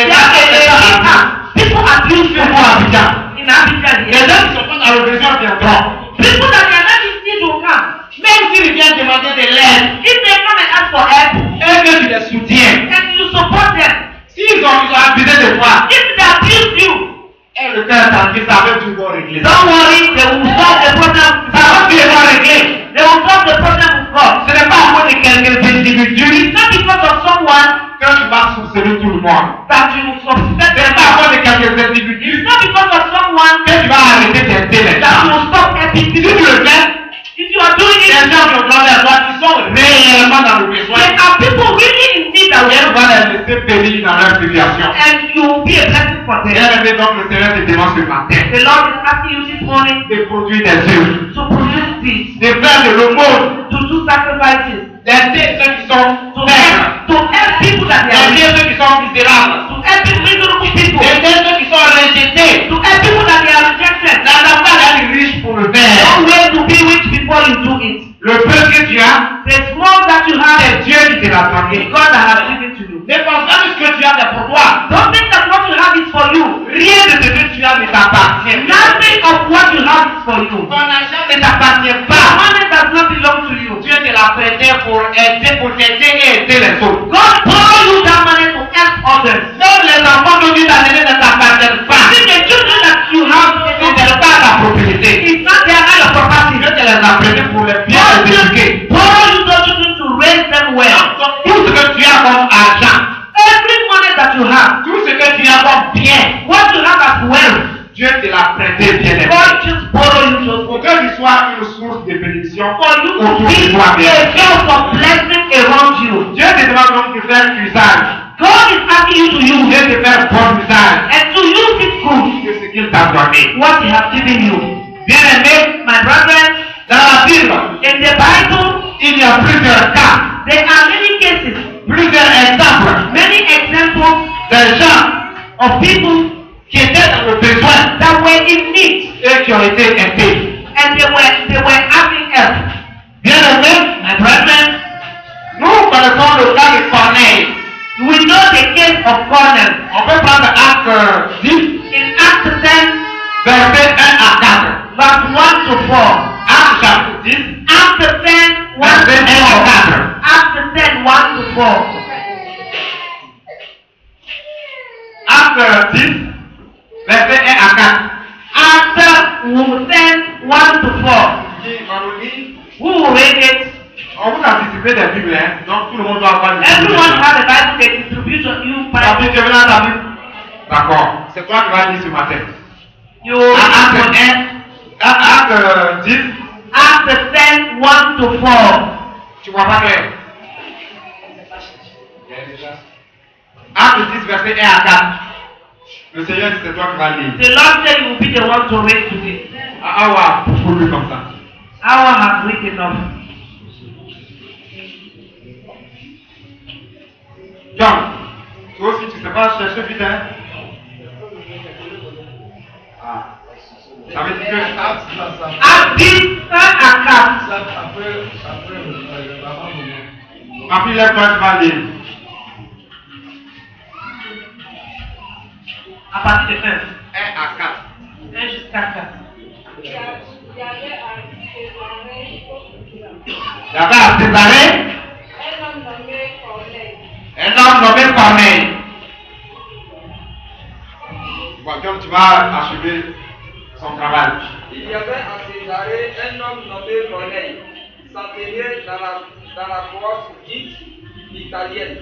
are people abuse C'est you. moi Abidjan. In Abidjan, Les yes. gens qui sont pas dans le besoin viendront. People that they are not in need will come. Même s'ils viennent demander de l'aide, If they come and ask for help, et que tu les soutiens, and you support them, s'ils ont abusé de toi, if they abuse you, et le cœur tranquille, ça veut tout régler. don't worry, they will solve the problem. Ça va tout régler. They will solve the problem with God. Ce n'est pas à cause de quelques individus It's not because of someone que tu vas soupçonner tout le monde. that you will suspect Ce n'est them. pas à cause de quelques It's individus not because of someone que tu vas arrêter d'aider les that you gens. will stop helping Si tu people. le fais, If you are doing les it, gens qui ont droit vers toi, qui sont réellement dans le besoin, there are people really in need that et tu will vas les laisser périr dans leur situation. and you will be a blessing for them. Bien aimé, donc le Seigneur te demande ce matin The Lord is asking you this morning de produire des œuvres, to produce this, de faire de l'aumône, to do sacrifices, d'aider ceux qui sont to pauvres, help people that they are d'aider rich, ceux qui sont misérables, to help miserable people, d'aider ceux qui sont rejetés. to help people that they are rejected. N'attends pas d'être riche pour le faire. Don't wait to be rich before you do it. Le peu que tu as, The small that you have c'est Dieu qui te l'a donné. is God that has given to you. Ne pense pas que ce que tu as c'est pour toi. Don't think that what you have is for you. Rien de ce que tu as ne t'appartient. Nothing of what you have is for you. Ton argent ne t'appartient The pas. money does not belong to you. Dieu te l'a prêté pour t'aider et aider les autres. God borrowed you that money to help others. Donc les enfants que Dieu t'a donné ne t'appartiennent pas. See, the children that you have, Ce n'est pas ta propriété. it's not their kind of property. Dieu te les a prêtés pour les bien God les just éduquer. borrowed you those children to raise them well. Donc tout ce que tu as comme argent, Every money that you have, tout ce que tu as comme bien, what you have as wealth, Dieu te l'a prêté bien aimé. God just borrowed you Pour que tu sois une source de bénédiction for you to autour be de toi. a source of blessing around you. Dieu te demande donc de faire usage, God is asking you to use Dieu it te faire bon usage and to use it good, de ce qu'il t'a donné. what He has given you. Bien aimé, My brethren, dans la Bible, in the Bible, il y a plusieurs cas, there are many cases, plusieurs exemples many examples de gens of people qui étaient dans le besoin that were in need et qui ont été aidés. and they were asking help. Bien aimé, My brethren, nous connaissons le cas de Corneille. we know the case of Cornell. On peut prendre Acte 10, In Acts 10, versets 1 à 4. verse 1 to 4. Acte chapitre 10, Acts 10, 1 versets 1 to à 4. 4. Acts 10, 1 to 4. Acte 10, versets 1 à 4. Acts 10, 1 to 4. On nous dit, Who will read it? on vous a distribué des Bibles, hein? Donc tout le monde doit avoir une Everyone Bible. has a Bible they distribute to you. La Bible, tu veux dans ta Bible? D'accord. C'est toi qui vas lire ce matin. You read for them. Acte 10. Acts 10, 1 to 4. Tu vois pas clair. Acte 10, verset 1 à 4. Le Seigneur dit c'est toi qui vas lire. The Lord said you will be the one to read today. Ah ouais, pour lui comme ça. Our have read enough. John, toi aussi tu sais pas chercher vite, hein? Ah. Ça veut dire que Acts 10, 1 à 4. ma fille lève-toi, tu vas lire. À partir de 1. 1 à 4. 1 jusqu'à 4. Il y avait à Césarée un homme nommé Corneille. Bon, John, tu vas achever son travail. Il y avait à Césarée un homme nommé Corneille, centenier dans la cohorte dite italienne.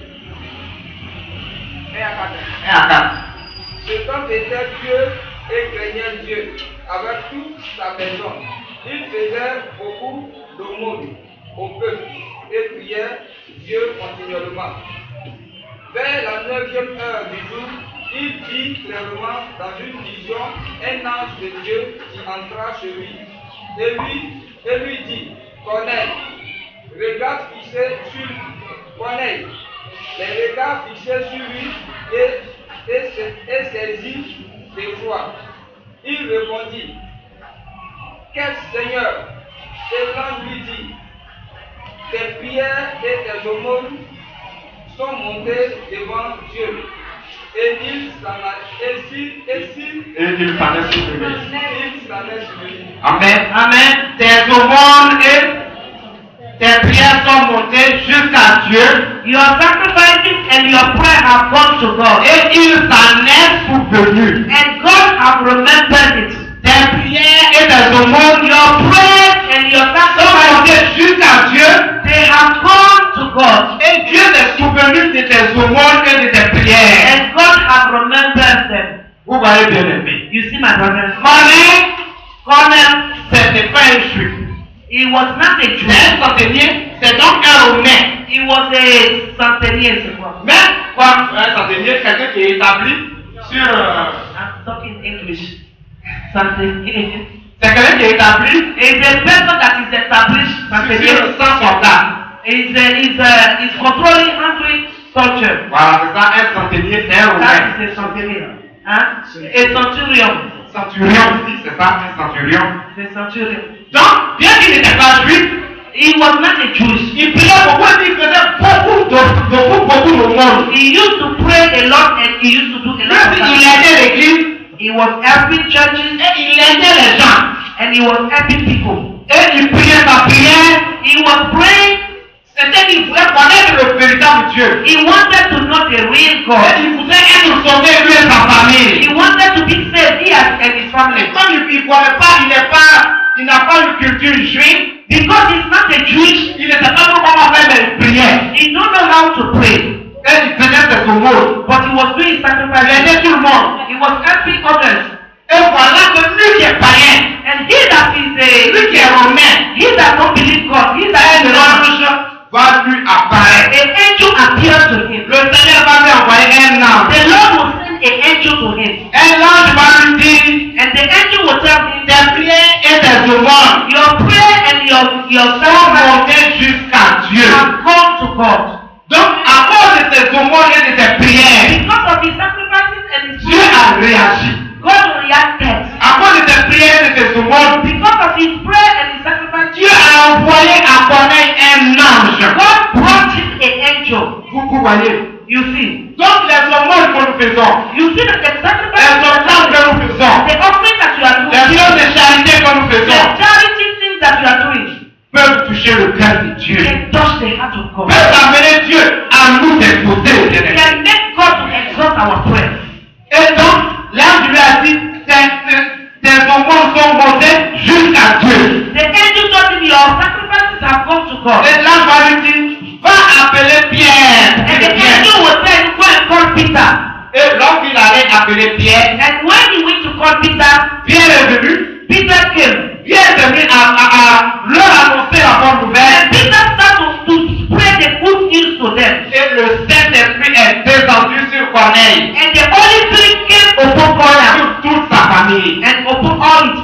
1 à 4. 1 à 4. Cet homme était pieux et craignait Dieu avec toute sa maison. Il faisait beaucoup d'aumônes au peuple et priait Dieu continuellement. Vers la 9e heure du jour, il vit clairement dans une vision un ange de Dieu qui entra chez lui et lui dit, Corneille, regarde fixé sur Corneille. Les regards fixés sur lui et saisi d'effroi. Il répondit, qu'est-ce Seigneur? Et l'ange lui dit, tes prières et tes aumônes sont montées devant Dieu. Et il s'en est souvenu. Amen. Amen. Tes aumônes et tes prières sont montées jusqu'à Dieu. Your sacrifices and your prayer have gone to God. Et il s'en est souvenu. And God have remembered it. Tes prières et tes aumônes, Your prayers and your sont sacrifices, montées jusqu'à Dieu. they have gone to God. Et Dieu s'est souvenu de tes aumônes et de tes prières. And God have remembered them. Vous voyez bien aimé. You see my brother? Corneille, c'était pas un juif. He was not a Jew. C'est un centenier, c'est donc un Romain. He was a centenier, c'est quoi? Mais, quoi, un centenier, quelqu'un qui est établi sur. I'm talking English. Centenier. C'est quelqu'un qui est établi Is a person that is established centenier. sur 100 soldats. Is controlling handling culture. Voilà, c'est ça, un centenier, c'est un Romain. That is a centenier. Hein? A centurion. Centurion aussi, c'est ça, un centurion. The centurion. Donc, bien qu'il n'était pas juif, He was not a Jewish. il priait beaucoup et il faisait beaucoup de monde. He used to pray a lot and he used to do a lot of Même il things. aidait l'église He was helping churches et il aidait les gens. and he was helping people. Et il priait sa prière. He was praying. C'était qu'il voulait connaître le véritable Dieu. He wanted to know the real Et God. il voulait être sauvé, lui et sa famille. He wanted to be saved, he and his Et family. comme il ne connaît pas, il n'a pas une culture juive, Because he's not a Jewish, il ne sait pas comment faire les prières. he don't know how to pray. Et il faisait ses aumônes. But he was doing Il sacrifices. aidait tout le monde. He was helping others. Et voilà que lui qui est païen, And he that is lui qui est romain, he that don't believe God, he that un is not, ange va lui apparaître. an angel appears to him. Le Seigneur va lui envoyer un ange. The Lord will send an angel to him. Un ange va lui dire, And the angel will tell him tes prières et tes aumônes your prayer and your sont sacrifice montées jusqu'à Dieu. have gone to God. Donc, à cause de tes aumônes et de tes prières, Because of his sacrifices and his Dieu a réagi. God reacted. À cause de tes prières et de tes aumônes, Because of his prayer and his sacrifice, Dieu a envoyé à Corneille un ange. God brought him an angel. Vous voyez. You see. Donc, les aumônes que nous faisons, You see that the les sacrifice, offrandes que nous faisons, the offering that you are les doing, choses de charité que nous the faisons, charity things that you are doing, peuvent toucher le cœur de Dieu. can touch the heart of God. Peuvent amener Dieu à nous exposer. Can make God to exalt our prayer. Et donc, l'ange lui a dit, tes aumônes sont montées jusqu'à Dieu. The angel told him your sacrifices have gone to God. Et l'ange va lui dire, va appeler Pierre. And the angel will tell him, go and call Peter. Et lorsqu'il allait appeler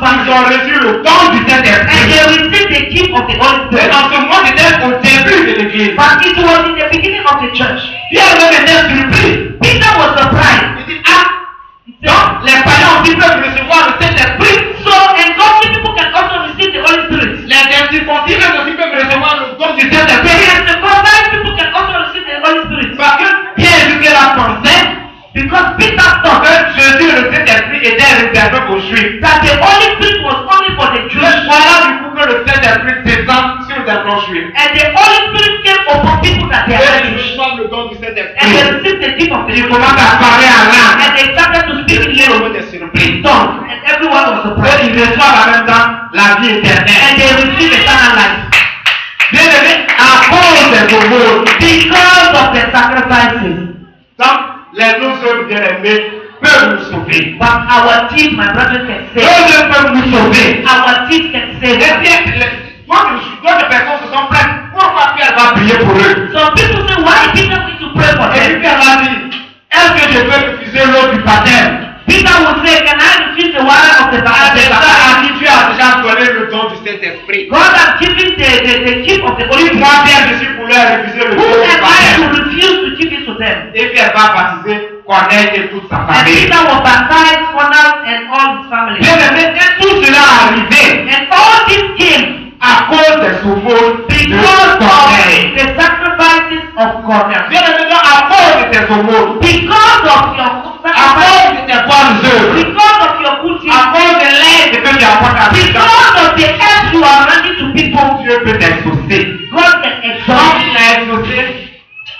Ils ont reçu le don du and Saint-Esprit. they received the gift of the Holy Et Spirit. en ce moment, c'était au début de l'église. But it was in the beginning of the church. Pierre même était surpris. Peter was surprised. Il dit, ah, donc les païens aussi peuvent recevoir le Saint-Esprit. So, and godly people can also receive the Holy Spirit. Les incirconcis aussi peuvent recevoir le don du Saint-Esprit. And the converted people can also receive the Holy Spirit. Parce que Pierre jusqu'à la pensée Because Peter thought que Jésus le Saint-Esprit était réservé aux Juifs. that the Holy Spirit was only for the Jews. Voilà du coup que le Saint-Esprit descend sur des non-Juifs. And the Holy Spirit came upon people that they Et are ils Jewish. reçoivent le don du And they Saint-Esprit. received the gift of the Ils Spirit. commencent à parler en langue. And they started to speak in Et tout le little monde est surpris. tongues. And everyone was Et surprised. ils reçoivent en même temps la vie And éternelle. they received eternal life. Bien aimé, à cause des aumônes. Because of the sacrifices. Donc, les non-œuvres bien-aimés peuvent nous sauver. But our teeth, my brothers, can Les save. œuvres peuvent nous sauver. Our teeth can save. D'autres personnes se sont plaintes. Pourquoi Pierre va prier pour eux? Some people say, why is Peter going to pray for Et puis them? Pierre va dire, est-ce que je peux refuser l'eau du baptême? Peter will say, can I refuse the water of the Ah, c'est ça, baptism? à qui tu as déjà donné le don du Saint-Esprit. God has given the gift of the Holy Si Spirit. moi, Pierre, je suis pour leur refuser le Who don du am I to baptême? refuse to give it to them? Et Pierre va baptiser Corneille et toute sa And famille. Peter will baptize Cornel and all his family. Bien aimé, et tout cela est arrivé And all this came à cause des aumônes de because Corneille. of the sacrifices of Cornel. Bien aimé, donc, à cause de tes aumônes, Because of your à sacrifices. cause de tes bonnes œuvres, Because of your good deeds. à cause de l'aide que tu apportes à les gens, Because of the help you are rendering to people. Dieu peut t'exaucer. God can Donc, exalt il a exaucé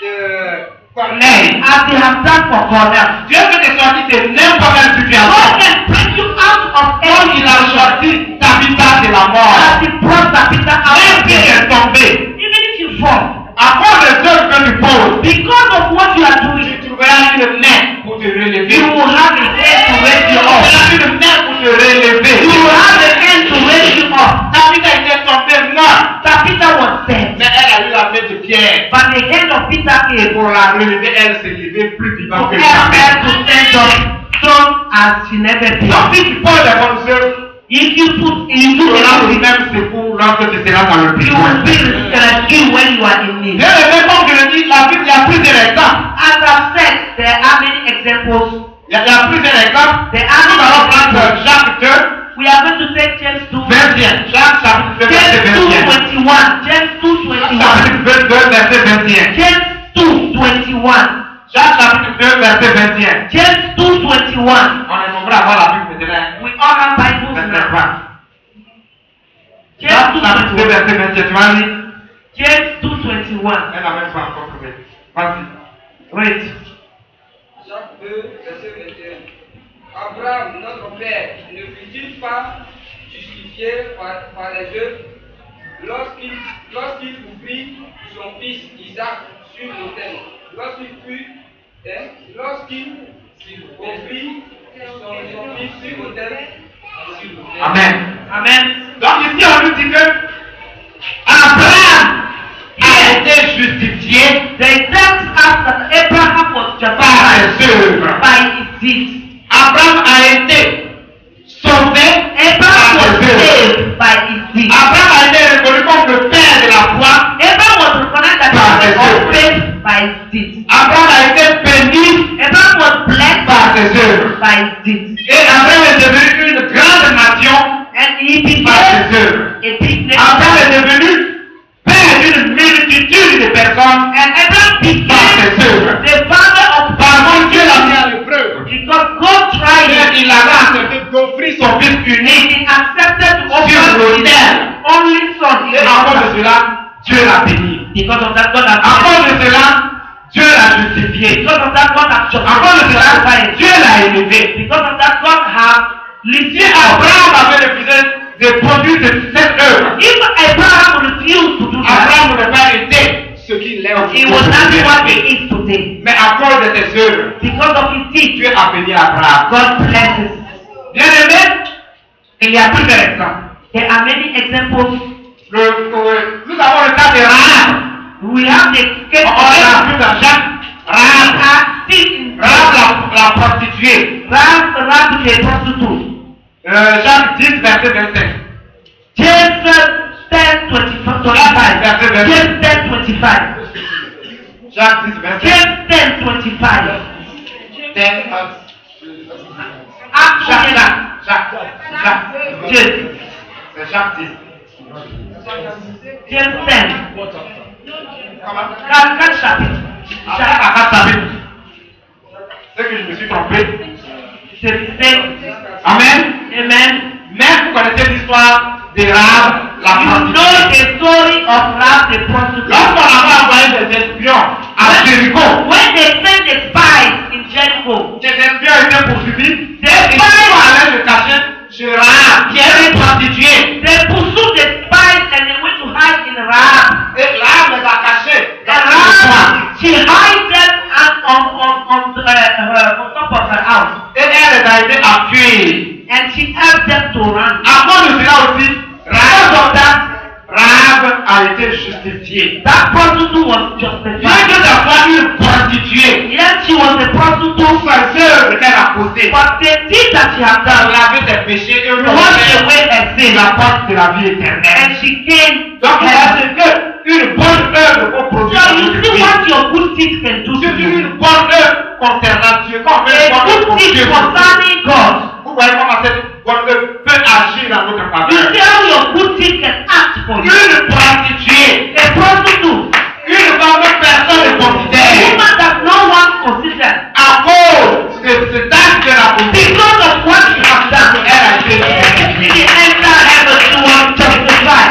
Corneille. as they have done for Cornel. Dieu peut te sortir de n'importe quelle situation. God can bring you out of Comme any il a situation. sorti Tabitha de la mort. As he brought Tabitha out Même of si tu death. es tombé, Even if you fall. à cause des œuvres que tu poses, Because of what you are doing. tu trouveras une main pour te relever. You will have a hand to raise you Tu up. trouveras une main pour te relever. You will have a hand to raise you up. Tabitha était tombée morte, Tabitha was dead. mais elle a eu la main de Pierre. But the hand of Peter came Pour la relever, elle s'est levée plus to vivante que help her jamais. to stand up strong as she never been. Donc si tu poses des bonnes œuvres, If you put, you tu do auras le it, même secours lorsque tu seras dans le you besoin. will be rescued when you are in need. Bien aimé, comme je le dis, la Bible, il y a plusieurs exemples. As I've said, there are many examples. Il y a plusieurs exemples. There Nous allons are prendre many examples. Jacques 2, We are going to take James 2, 21. Jacques chapitre 2, verset James 2, 21. 21. James 2, 21. Chapitre 2, verset 21. James 2, 21. Jacques chapitre 2, verset 21. James 2, 21. On est nombreux à avoir la Bible maintenant. We all have Bibles Verset now. 20. James Jacques 2, chapitre 2, 21. verset 21. Tu vas lire? James 2, 21. Elle n'a même pas encore trouvé. Vas-y. Read. Jacques 2, verset 21. Abraham, notre père, ne fut-il pas justifié par les œuvres lorsqu'il offrit son fils Isaac sur l'autel? Lorsqu'il offrit son fils sur l'autel? Amen. Amen. Donc ici, on nous dit que Abraham a été justifié The text asks that Abraham was par justified les œuvres. by his deeds. Abraham a été sauvé Abraham par was les œuvres. saved by his deeds. Abraham a été reconnu comme le père de la foi. Abraham was recognized that Par he les was œuvres. saved by his deeds. Abraham a été béni Abraham was blessed par ses œuvres. by his deeds. Et Abraham est devenu une grande nation And he became par ses œuvres. a big Abraham nation. est devenu père d'une multitude de personnes And Abraham par ses became œuvres. the father of Par contre, Dieu l'a mis à l'épreuve. because God tried him. Il a accepté d'offrir son fils unique. He accepted to Sur offer his l'autel. only son. Et à cause de cela, Dieu l'a béni. Because of that, God has À cause de cela, Dieu l'a justifié. Because of that, God has À cause de cela, justified. Dieu l'a élevé. Because of that, God has Si lifted Abraham up. avait refusé de produire cette œuvre, If Abraham refused to do that, Abraham n'aurait pas été ce qu'il est he aujourd'hui. would not be what he is today. Mais à cause de ses œuvres, Because of his deeds, Dieu a béni Abraham. God blesses. Bien aimé, il y a plusieurs exemples. There are many examples. Nous avons le cas de Rahab. We have the case On of est Rahab. plus dans Jacques. Rahab, Still in Rahab la prostituée. Rahab the prostitute. Jacques 10, verset 25. James 10:25. James 10:25. Jacques 10, 25. James 10:25. Jacques. James. C'est Jacques 10. James 10. Comment? 4 chapitres. C'est que je me suis trompé. C'est 5. Amen. Amen. Mais vous connaissez l'histoire des Rahab, la You know prostituée. the story of Rahab the prostitute. Lorsqu'on avait envoyé des espions à Jéricho, When they sent the spies in Jericho, ces espions étaient poursuivis. the Ils spies allaient se cacher chez Rahab, qui est une prostituée. they pursued the spies and they went to hide in Rahab. Et Rahab les a cachés. And Rahab, she hid them on top of her house. Et elle les a aidés à fuir. And she helped them to run. À cause de cela aussi, Rahab a été justifiée. That prostitute was Bien justified. que ce soit une prostituée, Yes, she was a prostitute, toutes les œuvres qu'elle a posées, but the things that she had done laver ses péchés et washed away her sin. la porte de la vie éternelle. And she came to Donc, heaven. c'est que une bonne œuvre pour So produire you une see vie. what your good deeds can do to C'est you. une bonne œuvre concernant Dieu. Quand on fait une A bonne œuvre good pour deed Dieu, concerning God. vous voyez comment cette bonne œuvre peut agir dans notre You faveur. see how your good deed can act for you. Une prostituée, A prostitute, une femme que personne ne a considère, woman that no one considers, à cause de cet acte de la beauté, because of what she has done, elle a été she justifiée. entered heaven to was justified.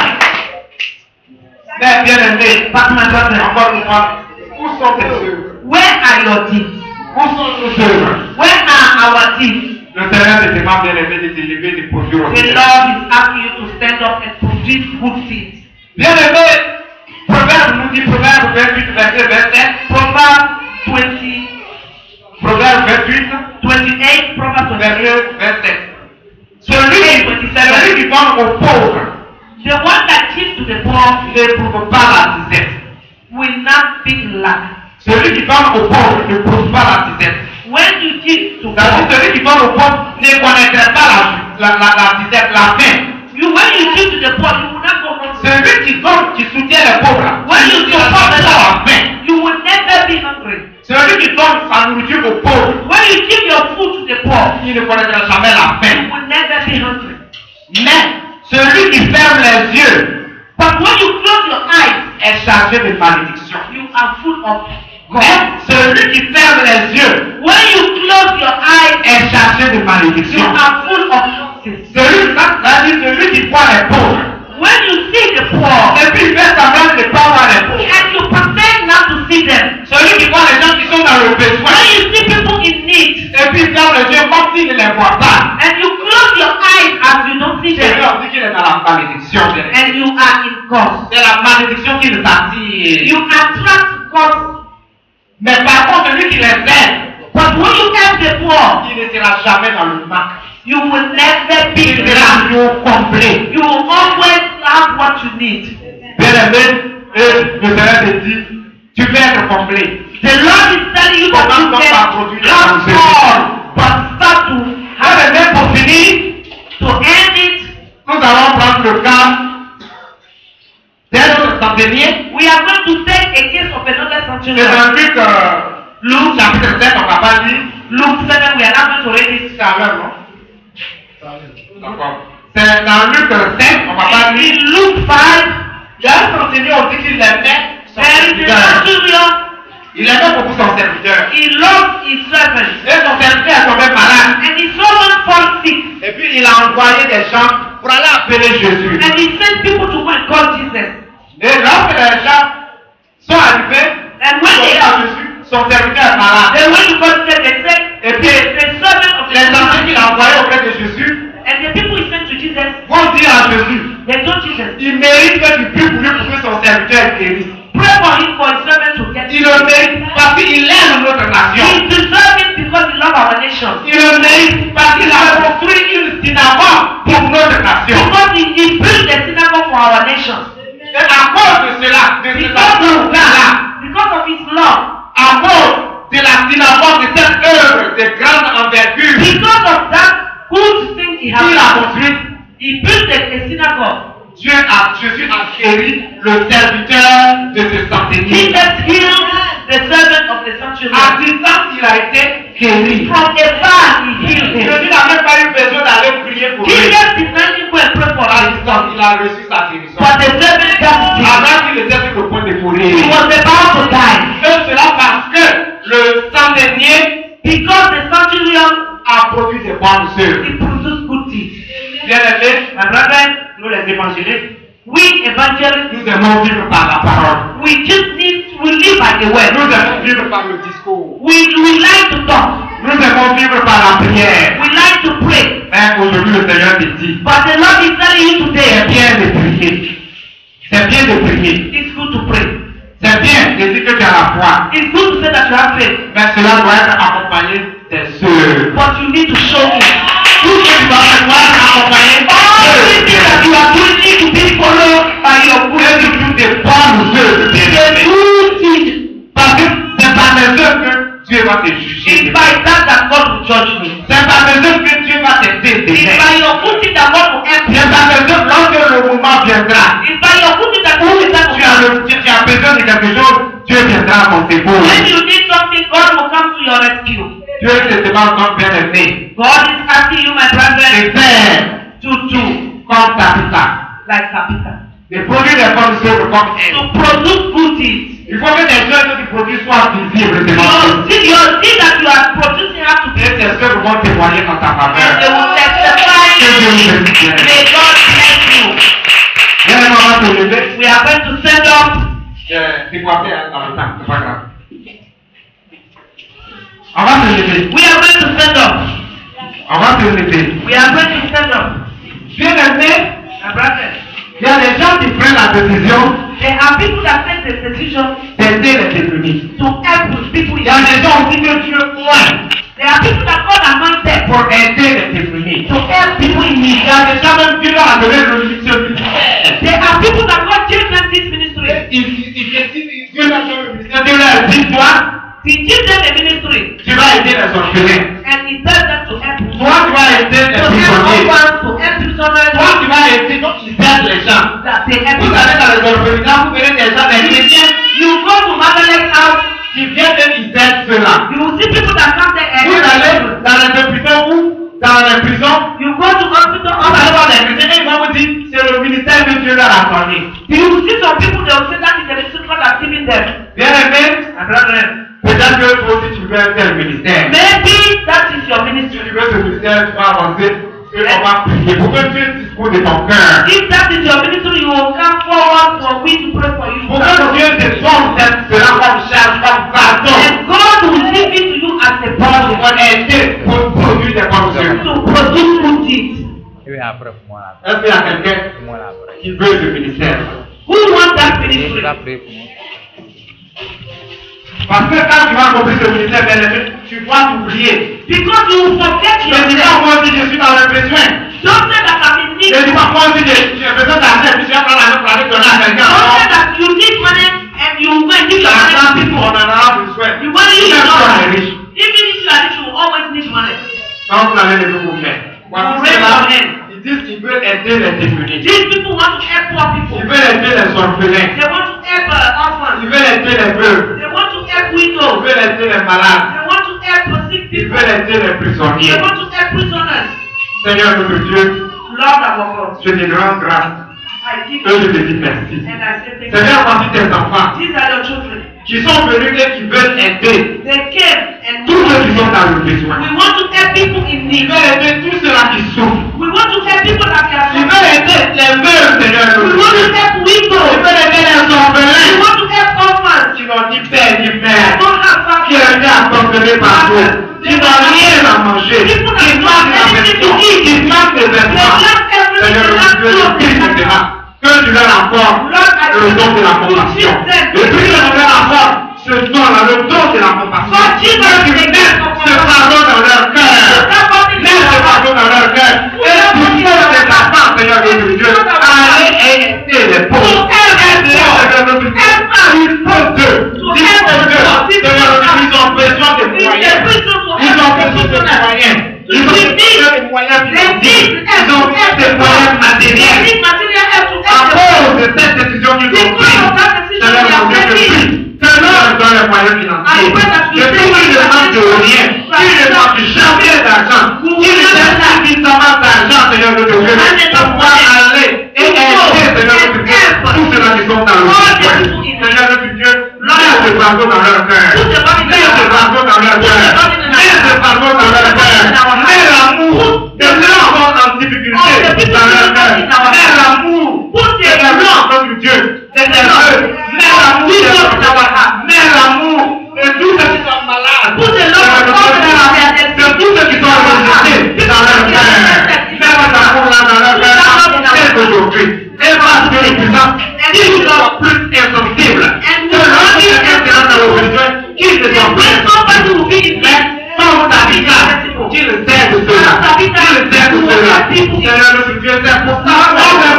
Mais bien aimé, But my brother, encore une fois, où sont tes œuvres? where are your deeds? Où sont nos œuvres? Where are our deeds? Le Seigneur te demande bien aimé de t'élever, de produire au The Seigneur. Lord is asking you to stand up and produce good deeds. Bien aimé, Proverbe nous dit, Proverbe 28, verset 27, Proverbs 20, Proverbe 28, 28, Proverbs 28. verset 27. Celui qui donne aux pauvres The one that gives to the poor n'éprouve pas la disette. will not be in lack. Celui qui donne aux pauvres n'éprouve pas la disette. When you give to C'est-à-dire, poor, celui qui donne aux pauvres ne connaîtrait pas la disette, la faim. when you give to the poor, you will not go hungry. Celui qui donne, qui soutient les pauvres, When you ne support connaît the pas la Lord, faim. you will never be hungry. Celui qui donne sa nourriture aux pauvres, When you give your food to the poor, il ne connaîtra jamais la you faim. will never be hungry. Mais celui qui ferme les yeux But when you close your eyes, est chargé de malédiction. you are full of Mais God. celui qui ferme les yeux When you close your eyes, est chargé de you malédiction. are full of nonsense. Celui qui voit les pauvres, When you see the poor, et puis il fait semblant de ne pas voir les pauvres. and you pretend not to see them. Celui qui voit les gens qui sont dans le besoin, When you see people in need, et puis il ferme les yeux comme s'il ne les voit pas. and you close your eyes as you don't see C'est them, leur dit qu'il est dans la malédiction. and you are in God. C'est la malédiction qui nous attire. You attract God. Mais par contre, celui qui les aide, But when you help the poor, il ne sera jamais dans le manque. you will never be Il in sera lack. toujours complet. You will always have what you need. Bien aimé, et le Seigneur te dit, tu veux être complet. The Lord is telling you that you Commence donc can par produire la have conséquence. all, but start to Bien have aimé, pour finir, to end it. nous allons prendre le cas d'un autre centenier. We are going to take a case of another C'est centurion. dans Luc chapitre 7, on va pas lire. Luke 7, we are not going to read it. C'est à l'heure, non? D'accord. C'est dans Luc 7, on va pas In lire. Luke 5, Il y a un centenier, on dit qu'il aimait son there is a serviteur. centurion. Il aimait beaucoup son serviteur. He loved his servant. Et son serviteur est tombé malade. And his servant fell sick. Et puis il a envoyé des gens pour aller appeler Jésus. And he sent people to go and call Jesus. Et lorsque les gens sont arrivés, And when ils they ont dit à Jésus, son serviteur est malade. they went to God, they said, Et puis the servant of the les enfants servant, qu'il a envoyés auprès de Jésus and the people he sent to Jesus, vont dire à Jésus, they told Jesus, il mérite que tu pries pour lui pour que son serviteur guérisse. pray for him for his servant to get Il le mérite parce qu'il aime notre nation. He deserves it because he loves our nation. Il le mérite parce qu'il a construit une synagogue pour notre nation. Because he built a synagogue for our nation. Et à cause de cela, de cet amour-là, Because of his love. à cause de la synagogue, de cette œuvre de grande envergure, Because of that good thing he il a construit. He built a synagogue. Jésus a guéri le serviteur de ce centenier. Jesus healed the servant of the sanctuary. À distance, il a été guéri. From afar, he healed him. Jésus n'a même pas eu besoin d'aller prier pour lui. Jesus did not even go and pray for À him. distance, il a reçu sa guérison. But the servant got healed. Avant qu'il était sur le point de He mourir. was about to die. Et cela parce que le centenier Because the centurion, a produit des bonnes œuvres. he produced good deeds. Bien aimé, My brethren, nous les évangélistes, we evangelists, nous aimons vivre par la parole. we live by the word. Nous aimons vivre par le discours. We like to talk. Nous aimons vivre par la prière. We like to pray. Mais aujourd'hui, le Seigneur te dit, But the Lord is telling you c'est today, bien de prier. C'est bien de prier. it's good to pray. C'est bien de dire que tu as la foi. It's good to say that you have faith. Mais cela doit être accompagné des œuvres. But you need to show it. Tout ce que tu vas faire doit être accompagné Everything that you are doing need to be followed by your good et surtout des bonnes œuvres. The good deeds. Parce que c'est par les œuvres que Dieu va te juger. It's by that God will judge me. C'est par les œuvres que Dieu va t'aider. It's by your good deeds that God will help you. C'est par les œuvres lorsque le moment viendra. It's by your good deeds that God will help Tu as besoin de quelque chose, Dieu viendra à ton secours. When you need something, God will come to your rescue. Dieu te demande comme bien aimé. God is asking you, my De brethren, faire to do comme Tabitha. like Tabitha. De produire des bonnes œuvres comme elle. To produce good deeds. Il faut que les œuvres que tu produis soient visibles devant Dieu. Your deeds that you are producing have to be, Et tes œuvres vont témoigner en ta and they faveur. will testify. Que Dieu nous bénisse. May God bless you. Viens les mamans te lever. We are going to stand up. C'est quoi faire dans le temps, c'est pas grave. On va se lever. We are going to stand up. On va se lever. We are going to stand up. Bien aimé, My brethren, il y a des gens qui prennent la décision there are people that take the decision d'aider les démunis. to help with people. Il y a des gens aussi que Dieu pointe There are people that God anointed pour aider les démunis. to help people in Il need. y a des gens même Dieu leur a donné le ministère. There are people that God gave them this ministry. Dieu leur donne le ministère. Dieu leur dit, toi, He gives them a ministry, tu vas aider les orphelins. and He tells them to help people. Toi, tu vas aider les To help prisonniers. orphans, to help prisoners, Toi, tu vas aider, donc ils aident les gens. that they help Vous people. allez dans les orphelinats, vous verrez des gens, des chrétiens, You go to Margaret house, qui viennent et ils aident ceux-là. you will see people that come there and Vous allez dans les hôpitaux ou dans les prisons, you go to hospital, vous allez voir les chrétiens et ils vont vous dire, c'est le ministère que Dieu leur a donné. you will see some people, they will say that is the ministry God has given them. Bien aimé, My brethren, peut-être que toi aussi tu veux un tel ministère. maybe that is your Si ministry. tu veux ce ministère, tu vas avancer et on va prier pour que Dieu dispose de ton cœur. If that is your ministry, you will come forward for we to pray for you. Pour que Dieu te donne cela comme charge, comme fardeau. And God will give it to you as a Pour burden aider, pour produire des bonnes œuvres. to produce good deeds. Oui, après, pour moi, là. Est-ce qu'il y a quelqu'un Pour moi, là, après. qui veut ce ministère? Who wants that Je ministry? vais prier pour moi. Parce que quand tu vas accomplir ce ministère, bien aimé, tu dois t'oublier. Because you will forget Je dis pas yourself. moi aussi je suis dans le besoin. Don't say that I'm in need. Je dis pas moi aussi j'ai besoin d'argent, puis je vais prendre l'argent pour aller donner à quelqu'un. Don't say Non. that you need money and you will go and give your money L'argent, to people. on en aura besoin. You want to use Même your si on est money. riche. Even if you are rich, you will always need money. Quand vous allez lever vos mains. Voilà, Raise your hand. ils disent qu'ils veulent aider les démunis. These people want to help poor people. Ils veulent aider les orphelins. They want to help orphans. Ils veulent aider les veuves. They want to help Ils widows. veulent aider les malades. They want to help sick Ils people. veulent aider les They prisonniers. want to help prisoners. Seigneur notre Dieu, Lord our God, je te rends grâce. I give Et je you te dis merci. and I say thank Seigneur, you. voici tes enfants These are your children. qui sont venus et qui veulent aider They came and tous ceux qui sont dans le besoin. we want to help people in Ils need. veulent aider tous ceux-là qui souffrent. We want to help people that are Ils veulent aider les veuves, Seigneur We notre want to Dieu. help Ils widows. veulent aider les We orphelins want to help orphans. qui n'ont ni père ni They mère, don't have qui ont été abandonnés par Dieu, qui n'ont rien à manger, qui manquent de la maison, qui manquent de vêtements. Seigneur notre Dieu, je prie pour cela. Que tu leur apportes le don de la compassion. Et puis que tu leur apportes ce don-là, le don de la compassion. Que tu mettes ce pardon dans leur cœur. Mets ce pardon dans leur cœur. Et tu fais des enfants, Seigneur notre Dieu, aller aider les pauvres. Aide-les, Seigneur notre Dieu. Dispose d'eux. Dispose d'eux. Seigneur notre Dieu, ils ont besoin de moyens. Ils ont besoin de moyens. Ils ont besoin de moyens financiers.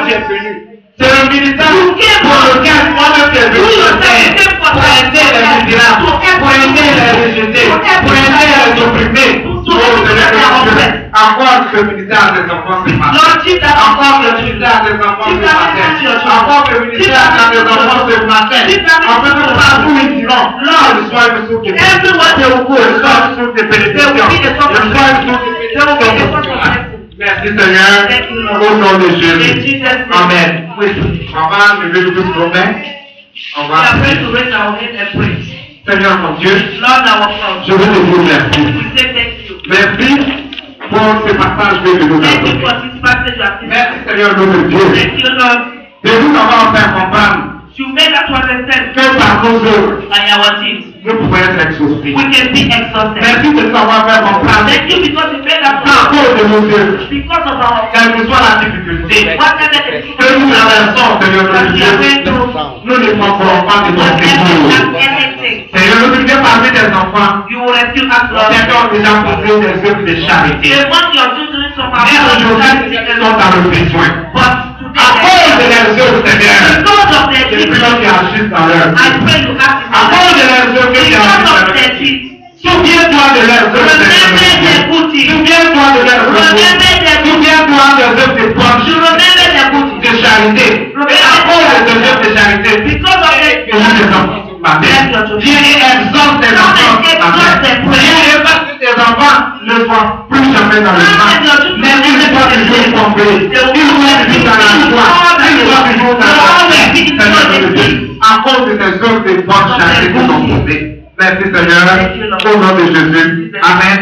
j'ai venu. C'est le ministère pour lequel moi-même j'ai venu sur terre. Pour aider les misérables, pour aider les rejetés, pour aider les opprimés. Encore que le ministère à tes enfants ce matin. Encore que le ministère à tes enfants ce matin. Encore que le ministère à tes enfants ce matin. Afin que partout ils diront, Lord, le soir me souffle de bénédiction. Le soir me souffle de bénédiction. Le soir me souffle de bénédiction. Merci Seigneur, au nom de Jésus. Amen. On va lever le plus promet. On va Seigneur mon Dieu, je veux te dire merci. Merci pour ce passage que nous avons. Merci Seigneur notre Dieu. De nous avoir fait comprendre que par nos œuvres, nous pouvons être exaucés. Merci de nous avoir fait comprendre qu'à cause de nos œuvres, quelle que soit la difficulté, que nous traversons, Seigneur notre Dieu, nous ne manquerons pas de ton secours. Seigneur, nous devons parler des enfants. Certains ont déjà posé des œuvres de charité. Mais aujourd'hui, ils sont dans le besoin. À cause de leurs œuvres, Seigneur, je prie que tu agisses dans leur vie. À cause de leurs œuvres, que tu agisses dans leur vie. Souviens-toi de leurs œuvres, Seigneur. Souviens-toi de leurs œuvres. Souviens-toi des œuvres de poche, de charité. Et à cause de ces œuvres de charité, que nous les enfants. Viens et exauce tes enfants. Viens et fasse que tes enfants ne soient plus jamais dans le mal. Mais qu'ils soient toujours tombés. Qu'ils soient toujours dans la joie. Qu'ils soient toujours dans la paix. À cause de tes œuvres de bonne charité que nous avons posées. Merci Seigneur. Au nom de Jésus. Amen.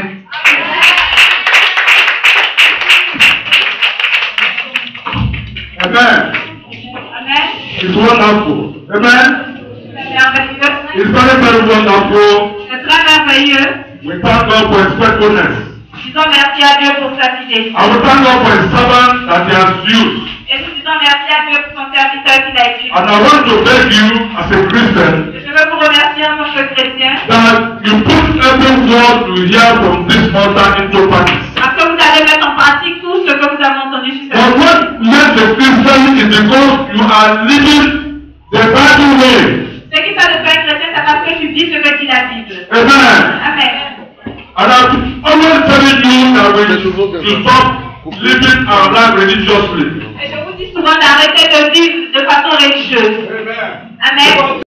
Amen. It's wonderful. Amen. It's very, very wonderful. C'est très merveilleux. We thank God for His faithfulness. Disons merci à Dieu pour sa fidélité. I will thank God for His servant that He has used. Et nous disons merci à Dieu pour son serviteur qu'il a utilisé. And I want to beg you, as a Christian, Je veux vous remercier en tant que chrétien. that you put every word you hear from this altar into practice. Parce que vous allez mettre en pratique tout ce que vous avez entendu sur But cette what makes a Christian is because you are living the Bible way. Ce qui fait de toi un chrétien, c'est parce que tu dis ce que dit la Bible. Amen. Amen. And I'm always telling you that we should stop living our life religiously. Et je vous dis souvent d'arrêter de vivre de façon religieuse. Amen. Amen.